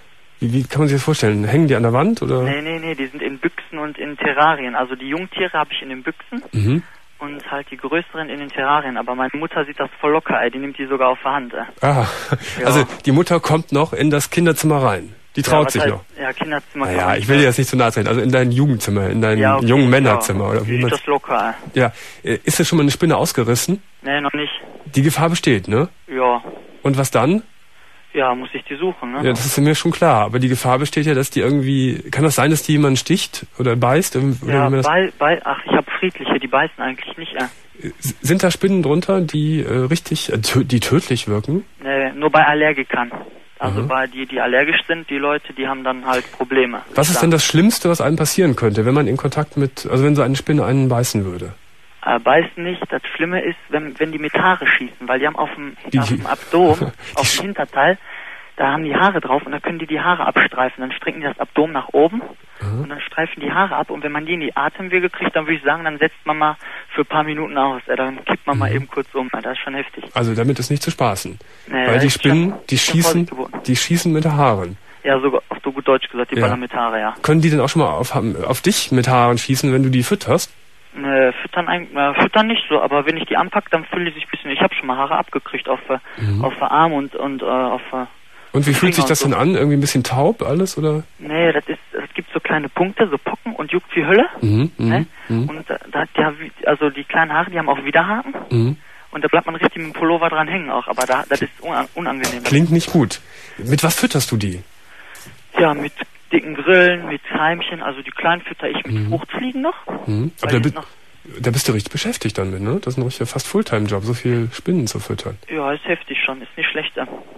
Speaker 1: wie kann man sich das vorstellen? Hängen die an der Wand, oder?
Speaker 8: Nee, die sind in Büchsen und in Terrarien. Also die Jungtiere habe ich in den Büchsen und halt die größeren in den Terrarien. Aber meine Mutter sieht das voll locker, die nimmt die sogar auf der Hand.
Speaker 1: Ah, ja. Also die Mutter kommt noch in das Kinderzimmer rein. Die traut sich
Speaker 8: heißt,
Speaker 1: noch.
Speaker 8: Ja, Kinderzimmer.
Speaker 1: Naja, ich will dir jetzt nicht zu nahe treten. Also in dein Jugendzimmer, in dein jungen Männerzimmer. Oder wie
Speaker 8: ist das locker.
Speaker 1: Ja, ist das schon mal eine Spinne ausgerissen?
Speaker 8: Nee, noch nicht.
Speaker 1: Die Gefahr besteht, ne?
Speaker 8: Ja.
Speaker 1: Und was dann?
Speaker 8: Ja, muss ich die suchen, ne?
Speaker 1: Ja, das ist mir schon klar. Aber die Gefahr besteht ja, dass die irgendwie... Kann das sein, dass die jemanden sticht oder beißt? Oder
Speaker 8: ja, ach, ich habe friedliche, die beißen eigentlich nicht.
Speaker 1: Sind da Spinnen drunter, die die tödlich wirken?
Speaker 8: Nee, nur bei Allergikern. Also bei die allergisch sind, die Leute, die haben dann halt Probleme.
Speaker 1: Was ist denn das Schlimmste, was einem passieren könnte, wenn man in Kontakt mit... Also wenn so eine Spinne einen beißen würde?
Speaker 8: Beißen nicht. Das Schlimme ist, wenn die mit Haare schießen, weil die haben auf dem Abdomen, auf dem Hinterteil, da haben die Haare drauf und da können die Haare abstreifen. Dann strecken die das Abdomen nach oben und dann streifen die Haare ab. Und wenn man die in die Atemwege kriegt, dann würde ich sagen, dann setzt man mal für ein paar Minuten aus. Dann kippt man mal eben kurz um. Das ist schon heftig.
Speaker 1: Also damit ist nicht zu spaßen.
Speaker 8: Nee,
Speaker 1: weil die Spinnen, die schießen mit Haaren.
Speaker 8: Ja, sogar auf so gut Deutsch gesagt, die ballern mit Haare, ja.
Speaker 1: Können die denn auch schon mal auf dich mit Haaren schießen, wenn du die fütterst?
Speaker 8: Füttern nicht so, aber wenn ich die anpacke, dann fühlen die sich ein bisschen... Ich habe schon mal Haare abgekriegt auf der Arm und auf...
Speaker 1: Und wie fühlt sich das denn an? Irgendwie ein bisschen taub alles, oder?
Speaker 8: Nee, das gibt so kleine Punkte, so Pocken und juckt wie Hölle. Ne? Und also die kleinen Haare, die haben auch Widerhaken. Und da bleibt man richtig mit dem Pullover dran hängen auch, aber das ist unangenehm.
Speaker 1: Klingt nicht gut. Mit was fütterst du die?
Speaker 8: Ja, mit dicken Grillen, mit Heimchen, also die kleinen fütter ich mit Fruchtfliegen noch.
Speaker 1: Aber Da bist du richtig beschäftigt dann mit, ne? Das ist ein richtiger fast Fulltime-Job, so viel Spinnen zu füttern.
Speaker 8: Ja, ist heftig schon, ist nicht schlecht.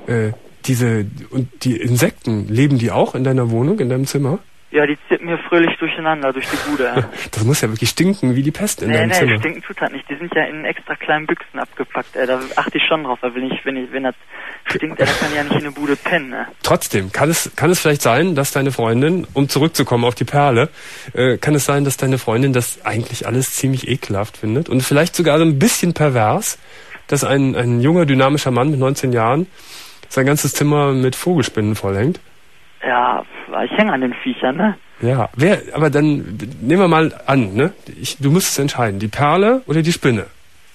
Speaker 1: Die Insekten, leben die auch in deiner Wohnung, in deinem Zimmer?
Speaker 8: Ja, die zippen hier fröhlich durcheinander durch die Bude.
Speaker 1: Das muss ja wirklich stinken wie die Pest in deinem Zimmer.
Speaker 8: Nee, stinken tut das nicht. Die sind ja in extra kleinen Büchsen abgepackt. Da achte ich schon drauf, weil wenn das stinkt, dann kann ich ja nicht in der Bude pennen.
Speaker 1: Trotzdem, kann es vielleicht sein, dass deine Freundin, um zurückzukommen auf die Perle, kann es sein, dass deine Freundin das eigentlich alles ziemlich ekelhaft findet und vielleicht sogar so ein bisschen pervers, dass ein junger, dynamischer Mann mit 19 Jahren sein ganzes Zimmer mit Vogelspinnen vollhängt?
Speaker 8: Ja, ich hänge an den Viechern, ne?
Speaker 1: Ja, aber dann nehmen wir mal an, ne? Du musst es entscheiden, die Perle oder die Spinne?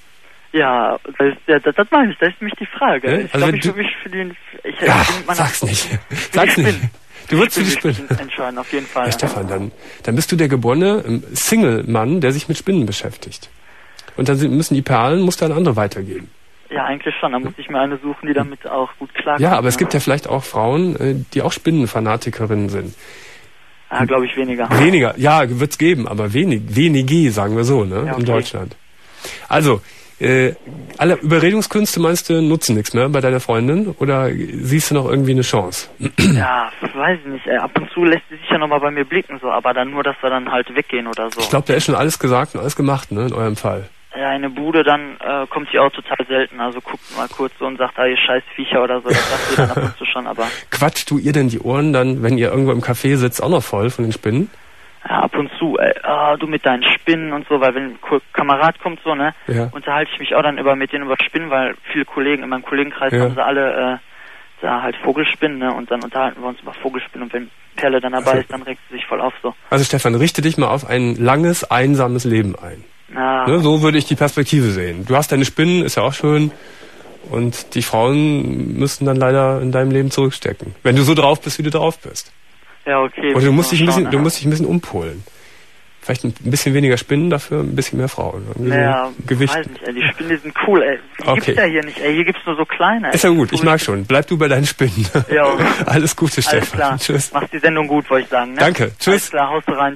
Speaker 8: Ja, das meine ich, das ist nämlich die Frage.
Speaker 1: Ja?
Speaker 8: Ich glaube, ich würde mich für den...
Speaker 1: Sag's nicht. Sag's nicht. Du würdest für die Spinne
Speaker 8: entscheiden, auf jeden Fall.
Speaker 1: Ja, Stefan, dann bist du der geborene Single-Mann, der sich mit Spinnen beschäftigt. Und dann musst du an andere weitergeben.
Speaker 8: Ja, eigentlich schon. Da muss ich mir eine suchen, die damit auch gut klarkommt.
Speaker 1: Ja, aber es gibt ja vielleicht auch Frauen, die auch Spinnenfanatikerinnen sind.
Speaker 8: Ah, glaube ich weniger.
Speaker 1: Weniger, ja, wird's geben, aber wenige, sagen wir so, ne, ja, okay. In Deutschland. Also, alle Überredungskünste meinst du nutzen nichts mehr bei deiner Freundin oder siehst du noch irgendwie eine Chance?
Speaker 8: Ja, weiß ich nicht. Ab und zu lässt sie sich ja nochmal bei mir blicken, so, aber dann nur, dass wir dann halt weggehen oder so.
Speaker 1: Ich glaube, da ist schon alles gesagt und alles gemacht, ne, in eurem Fall.
Speaker 8: Ja, in eine Bude, dann kommt sie auch total selten. Also guckt mal kurz so und sagt, ihr scheiß Viecher oder so. Das sagt sie dann ab und zu schon, aber...
Speaker 1: Quatscht du ihr denn die Ohren dann, wenn ihr irgendwo im Café sitzt, auch noch voll von den Spinnen?
Speaker 8: Ja, ab und zu. Du mit deinen Spinnen und so, weil wenn ein Kamerad kommt so, ne, unterhalte ich mich auch dann mit denen über Spinnen, weil viele Kollegen in meinem Kollegenkreis haben sie alle da halt Vogelspinnen, ne, und dann unterhalten wir uns über Vogelspinnen und wenn Perle dann dabei ist, dann regt sie sich voll auf so.
Speaker 1: Also Stefan, richte dich mal auf ein langes, einsames Leben ein. Ne, so würde ich die Perspektive sehen. Du hast deine Spinnen, ist ja auch schön. Und die Frauen müssen dann leider in deinem Leben zurückstecken. Wenn du so drauf bist, wie du drauf bist.
Speaker 8: Ja, okay.
Speaker 1: Oder du musst dich ein bisschen umpolen. Vielleicht ein bisschen weniger Spinnen, dafür ein bisschen mehr Frauen.
Speaker 8: Ja, so Gewicht. Weiß nicht, die Spinnen sind cool, ey. Die gibt's ja hier nicht, ey. Hier gibt's nur so kleine.
Speaker 1: Ist ja gut, ich mag schon. Bleib du bei deinen Spinnen. Ja. Alles Gute, Stefan.
Speaker 8: Alles klar.
Speaker 1: Tschüss.
Speaker 8: Machst die Sendung gut, wollte ich sagen, ne?
Speaker 1: Danke, tschüss.
Speaker 8: Alles klar, haust du rein,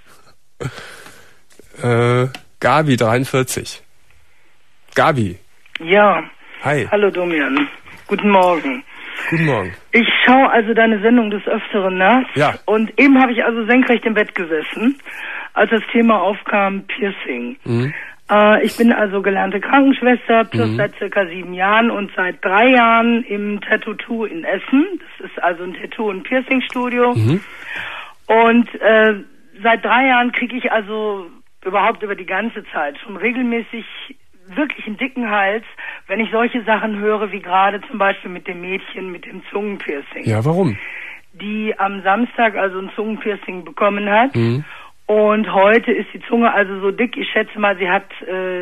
Speaker 1: tschüss. Gabi, 43. Gabi.
Speaker 9: Ja.
Speaker 1: Hi.
Speaker 9: Hallo Domian. Guten Morgen.
Speaker 1: Guten Morgen.
Speaker 9: Ich schaue also deine Sendung des Öfteren nach.
Speaker 1: Ja.
Speaker 9: Und eben habe ich also senkrecht im Bett gesessen, als das Thema aufkam, Piercing. Mhm. Ich bin also gelernte Krankenschwester, plus seit circa 7 Jahren und seit 3 Jahren im Tattoo in Essen. Das ist also ein Tattoo- und Piercing-Studio. Mhm. Und seit 3 Jahren kriege ich also überhaupt über die ganze Zeit schon regelmäßig wirklich einen dicken Hals, wenn ich solche Sachen höre, wie gerade zum Beispiel mit dem Mädchen mit dem Zungenpiercing.
Speaker 1: Ja, warum?
Speaker 9: Die am Samstag also ein Zungenpiercing bekommen hat. Mhm. Und heute ist die Zunge also so dick, ich schätze mal, sie hat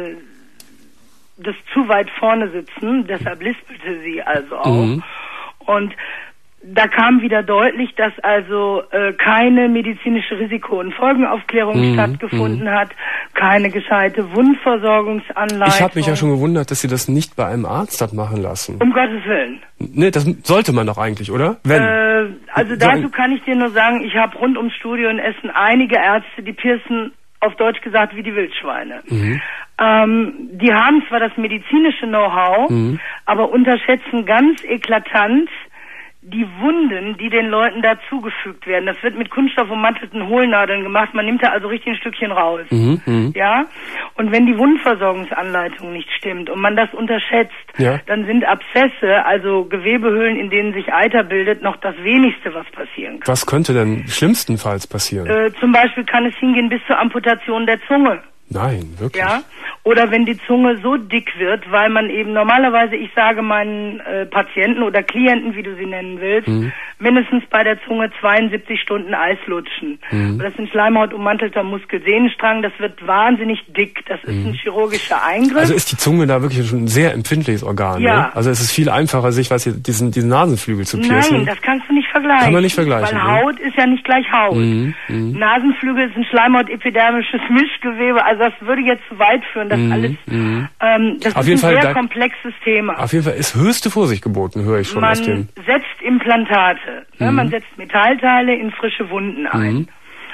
Speaker 9: das zu weit vorne sitzen, deshalb lispelte sie also auch. Mhm. Und da kam wieder deutlich, dass also keine medizinische Risiko- und Folgenaufklärung stattgefunden hat, keine gescheite Wundversorgungsanleitung.
Speaker 1: Ich habe mich ja schon gewundert, dass sie das nicht bei einem Arzt hat machen lassen.
Speaker 9: Um Gottes Willen.
Speaker 1: Ne, das sollte man doch eigentlich, oder? Wenn.
Speaker 9: Also dazu kann ich dir nur sagen, ich habe rund ums Studio in Essen einige Ärzte, die piercen, auf Deutsch gesagt, wie die Wildschweine. Mhm. Die haben zwar das medizinische Know-how, aber unterschätzen ganz eklatant die Wunden, die den Leuten da zugefügt werden. Das wird mit kunststoffummantelten Hohlnadeln gemacht. Man nimmt da also richtig ein Stückchen raus. Ja? Und wenn die Wundversorgungsanleitung nicht stimmt und man das unterschätzt, dann sind Abszesse, also Gewebehöhlen, in denen sich Eiter bildet, noch das Wenigste, was passieren kann.
Speaker 1: Was könnte denn schlimmstenfalls passieren?
Speaker 9: Zum Beispiel kann es hingehen bis zur Amputation der Zunge.
Speaker 1: Nein, wirklich?
Speaker 9: Ja, oder wenn die Zunge so dick wird, weil man eben normalerweise, ich sage meinen Patienten oder Klienten, wie du sie nennen willst, mindestens bei der Zunge 72 Stunden Eis lutschen. Das ist ein schleimhautummantelter Muskelsehnenstrang, das wird wahnsinnig dick, das ist ein chirurgischer Eingriff.
Speaker 1: Also ist die Zunge da wirklich schon ein sehr empfindliches Organ,
Speaker 9: ja.
Speaker 1: Ne? Also es ist viel einfacher, sich diesen Nasenflügel zu piercen.
Speaker 9: Nein, das kannst du nicht vergleichen.
Speaker 1: Kann man nicht vergleichen.
Speaker 9: Weil Haut ist ja nicht gleich Haut. Nasenflügel ist ein schleimhautepidermisches Mischgewebe, also das würde jetzt zu weit führen, das alles. Das
Speaker 1: auf
Speaker 9: ist
Speaker 1: jeden
Speaker 9: ein
Speaker 1: Fall
Speaker 9: sehr komplexes Thema.
Speaker 1: Auf jeden Fall ist höchste Vorsicht geboten, höre ich schon aus dem.
Speaker 9: Man setzt Implantate, ne? Man setzt Metallteile in frische Wunden ein.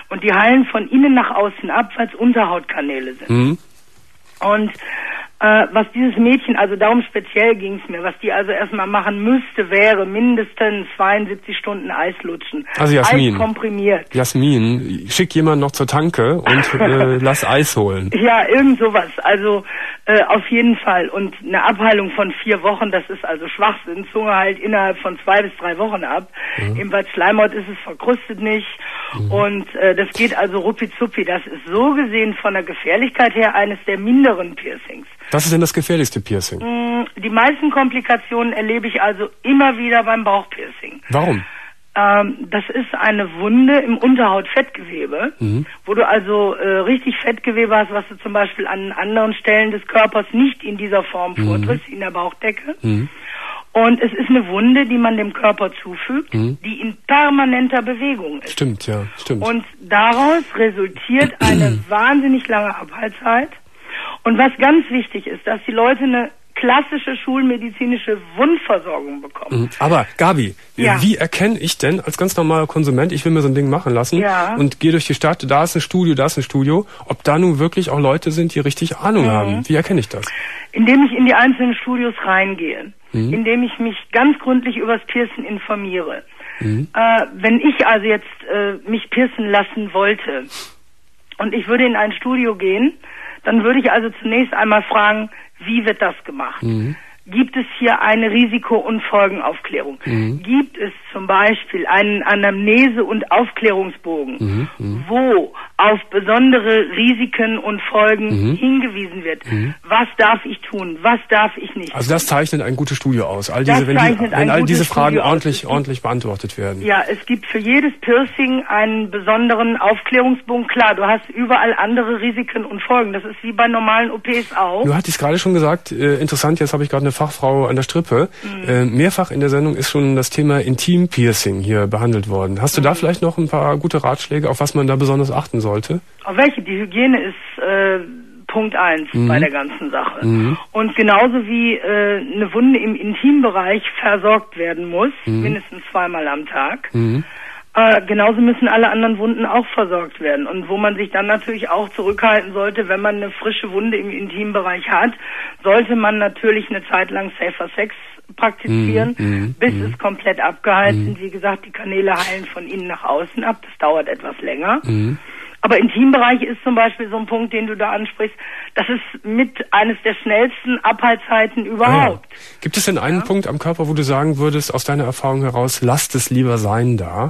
Speaker 9: Und die heilen von innen nach außen ab, weil es Unterhautkanäle sind.
Speaker 1: Mhm.
Speaker 9: Und was dieses Mädchen, also darum speziell ging es mir, was die also erstmal machen müsste, wäre mindestens 72 Stunden Eis lutschen.
Speaker 1: Also Jasmin,
Speaker 9: Eis komprimiert.
Speaker 1: Jasmin, schick jemanden noch zur Tanke und lass Eis holen.
Speaker 9: Ja, irgend sowas. Also auf jeden Fall. Und eine Abheilung von 4 Wochen, das ist also Schwachsinn. Zunge heilt innerhalb von 2 bis 3 Wochen ab. Im Bad Schleimhaut ist es verkrustet nicht. Und das geht also ruppizuppi. Das ist so gesehen von der Gefährlichkeit her eines der minderen Piercings.
Speaker 1: Was ist denn das gefährlichste Piercing?
Speaker 9: Die meisten Komplikationen erlebe ich also immer wieder beim Bauchpiercing.
Speaker 1: Warum?
Speaker 9: Das ist eine Wunde im Unterhautfettgewebe, wo du also richtig Fettgewebe hast, was du zum Beispiel an anderen Stellen des Körpers nicht in dieser Form vortrittst, in der Bauchdecke. Und es ist eine Wunde, die man dem Körper zufügt, die in permanenter Bewegung ist.
Speaker 1: Stimmt, ja, stimmt.
Speaker 9: Und daraus resultiert eine wahnsinnig lange Abheilzeit. Und was ganz wichtig ist, dass die Leute eine klassische schulmedizinische Wundversorgung bekommen.
Speaker 1: Aber Gabi,
Speaker 9: Ja.
Speaker 1: wie erkenne ich denn als ganz normaler Konsument, ich will mir so ein Ding machen lassen und gehe durch die Stadt, da ist ein Studio, ob da nun wirklich auch Leute sind, die richtig Ahnung haben? Wie erkenne ich das?
Speaker 9: Indem ich in die einzelnen Studios reingehe, indem ich mich ganz gründlich übers Piercen informiere. Wenn ich also jetzt mich piercen lassen wollte und ich würde in ein Studio gehen, dann würde ich also zunächst einmal fragen, wie wird das gemacht? Gibt es hier eine Risiko- und Folgenaufklärung? Gibt es zum Beispiel einen Anamnese- und Aufklärungsbogen, wo auf besondere Risiken und Folgen hingewiesen wird? Was darf ich tun? Was darf ich nicht?
Speaker 1: Also das zeichnet ein gutes Studio aus. All
Speaker 9: Das
Speaker 1: diese, wenn
Speaker 9: zeichnet ein
Speaker 1: all
Speaker 9: gutes
Speaker 1: diese Fragen
Speaker 9: Studio aus.
Speaker 1: ordentlich beantwortet werden.
Speaker 9: Ja, es gibt für jedes Piercing einen besonderen Aufklärungsbogen. Klar, du hast überall andere Risiken und Folgen. Das ist wie bei normalen OPs auch.
Speaker 1: Du hattest gerade schon gesagt, interessant, jetzt habe ich gerade eine Fachfrau an der Strippe. Mehrfach in der Sendung ist schon das Thema Intim-Piercing hier behandelt worden. Hast du da vielleicht noch ein paar gute Ratschläge, auf was man da besonders achten sollte?
Speaker 9: Auf welche? Die Hygiene ist Punkt 1 bei der ganzen Sache. Und genauso wie eine Wunde im Intimbereich versorgt werden muss, mindestens 2-mal am Tag, genauso müssen alle anderen Wunden auch versorgt werden. Und wo man sich dann natürlich auch zurückhalten sollte, wenn man eine frische Wunde im Intimbereich hat, sollte man natürlich eine Zeit lang Safer Sex praktizieren, bis es komplett abgeheilt sind. Wie gesagt, die Kanäle heilen von innen nach außen ab. Das dauert etwas länger. Aber Intimbereich ist zum Beispiel so ein Punkt, den du da ansprichst. Das ist mit eines der schnellsten Abheilzeiten überhaupt.
Speaker 1: Gibt es denn einen Punkt am Körper, wo du sagen würdest, aus deiner Erfahrung heraus, lasst es lieber sein da?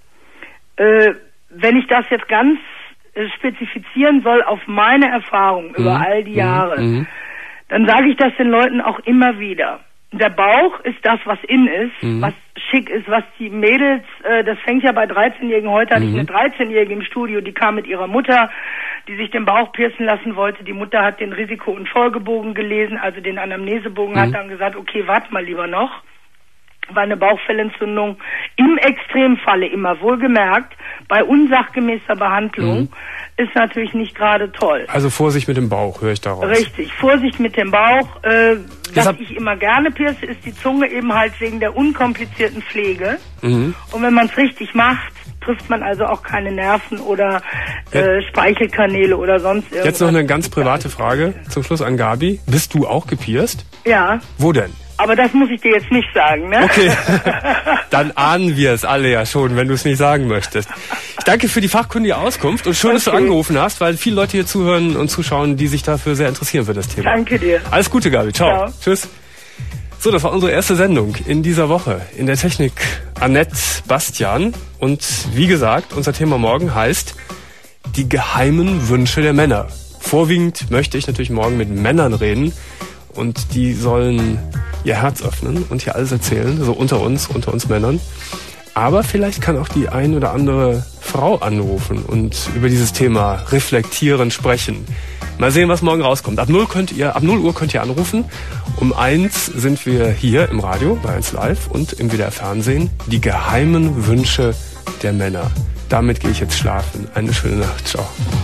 Speaker 9: Wenn ich das jetzt ganz spezifizieren soll auf meine Erfahrung über all die Jahre, dann sage ich das den Leuten auch immer wieder. Der Bauch ist das, was in ist, was schick ist, was die Mädels, das fängt ja bei 13-Jährigen, heute hatte ich eine 13-Jährige im Studio, die kam mit ihrer Mutter, die sich den Bauch piercen lassen wollte. Die Mutter hat den Risiko- und Folgebogen gelesen, also den Anamnesebogen, hat dann gesagt, okay, warte mal lieber noch. War eine Bauchfellentzündung im Extremfalle immer wohlgemerkt, bei unsachgemäßer Behandlung ist natürlich nicht gerade toll.
Speaker 1: Also Vorsicht mit dem Bauch, höre ich daraus.
Speaker 9: Richtig, Vorsicht mit dem Bauch. Was ich immer gerne pierce, ist die Zunge eben halt wegen der unkomplizierten Pflege. Und wenn man es richtig macht, trifft man also auch keine Nerven oder Speichelkanäle oder sonst irgendwas.
Speaker 1: Jetzt noch eine ganz private Frage zum Schluss an Gabi. Bist du auch gepierst?
Speaker 9: Ja.
Speaker 1: Wo denn?
Speaker 9: Aber das muss ich dir jetzt nicht sagen, ne?
Speaker 1: Okay, dann ahnen wir es alle ja schon, wenn du es nicht sagen möchtest. Ich danke für die fachkundige Auskunft und schön, dass du angerufen hast, weil viele Leute hier zuhören und zuschauen, die sich dafür sehr interessieren für das Thema.
Speaker 9: Danke dir.
Speaker 1: Alles Gute, Gabi. Ciao. Tschüss. So, das war unsere erste Sendung in dieser Woche. In der Technik Annette Bastian. Und wie gesagt, unser Thema morgen heißt die geheimen Wünsche der Männer. Vorwiegend möchte ich natürlich morgen mit Männern reden. Und die sollen ihr Herz öffnen und hier alles erzählen, so unter uns Männern. Aber vielleicht kann auch die ein oder andere Frau anrufen und über dieses Thema reflektieren, sprechen. Mal sehen, was morgen rauskommt. Ab 0 Uhr könnt ihr anrufen. Um 1 sind wir hier im Radio bei 1 Live und im WDR Fernsehen. Die geheimen Wünsche der Männer. Damit gehe ich jetzt schlafen. Eine schöne Nacht. Ciao.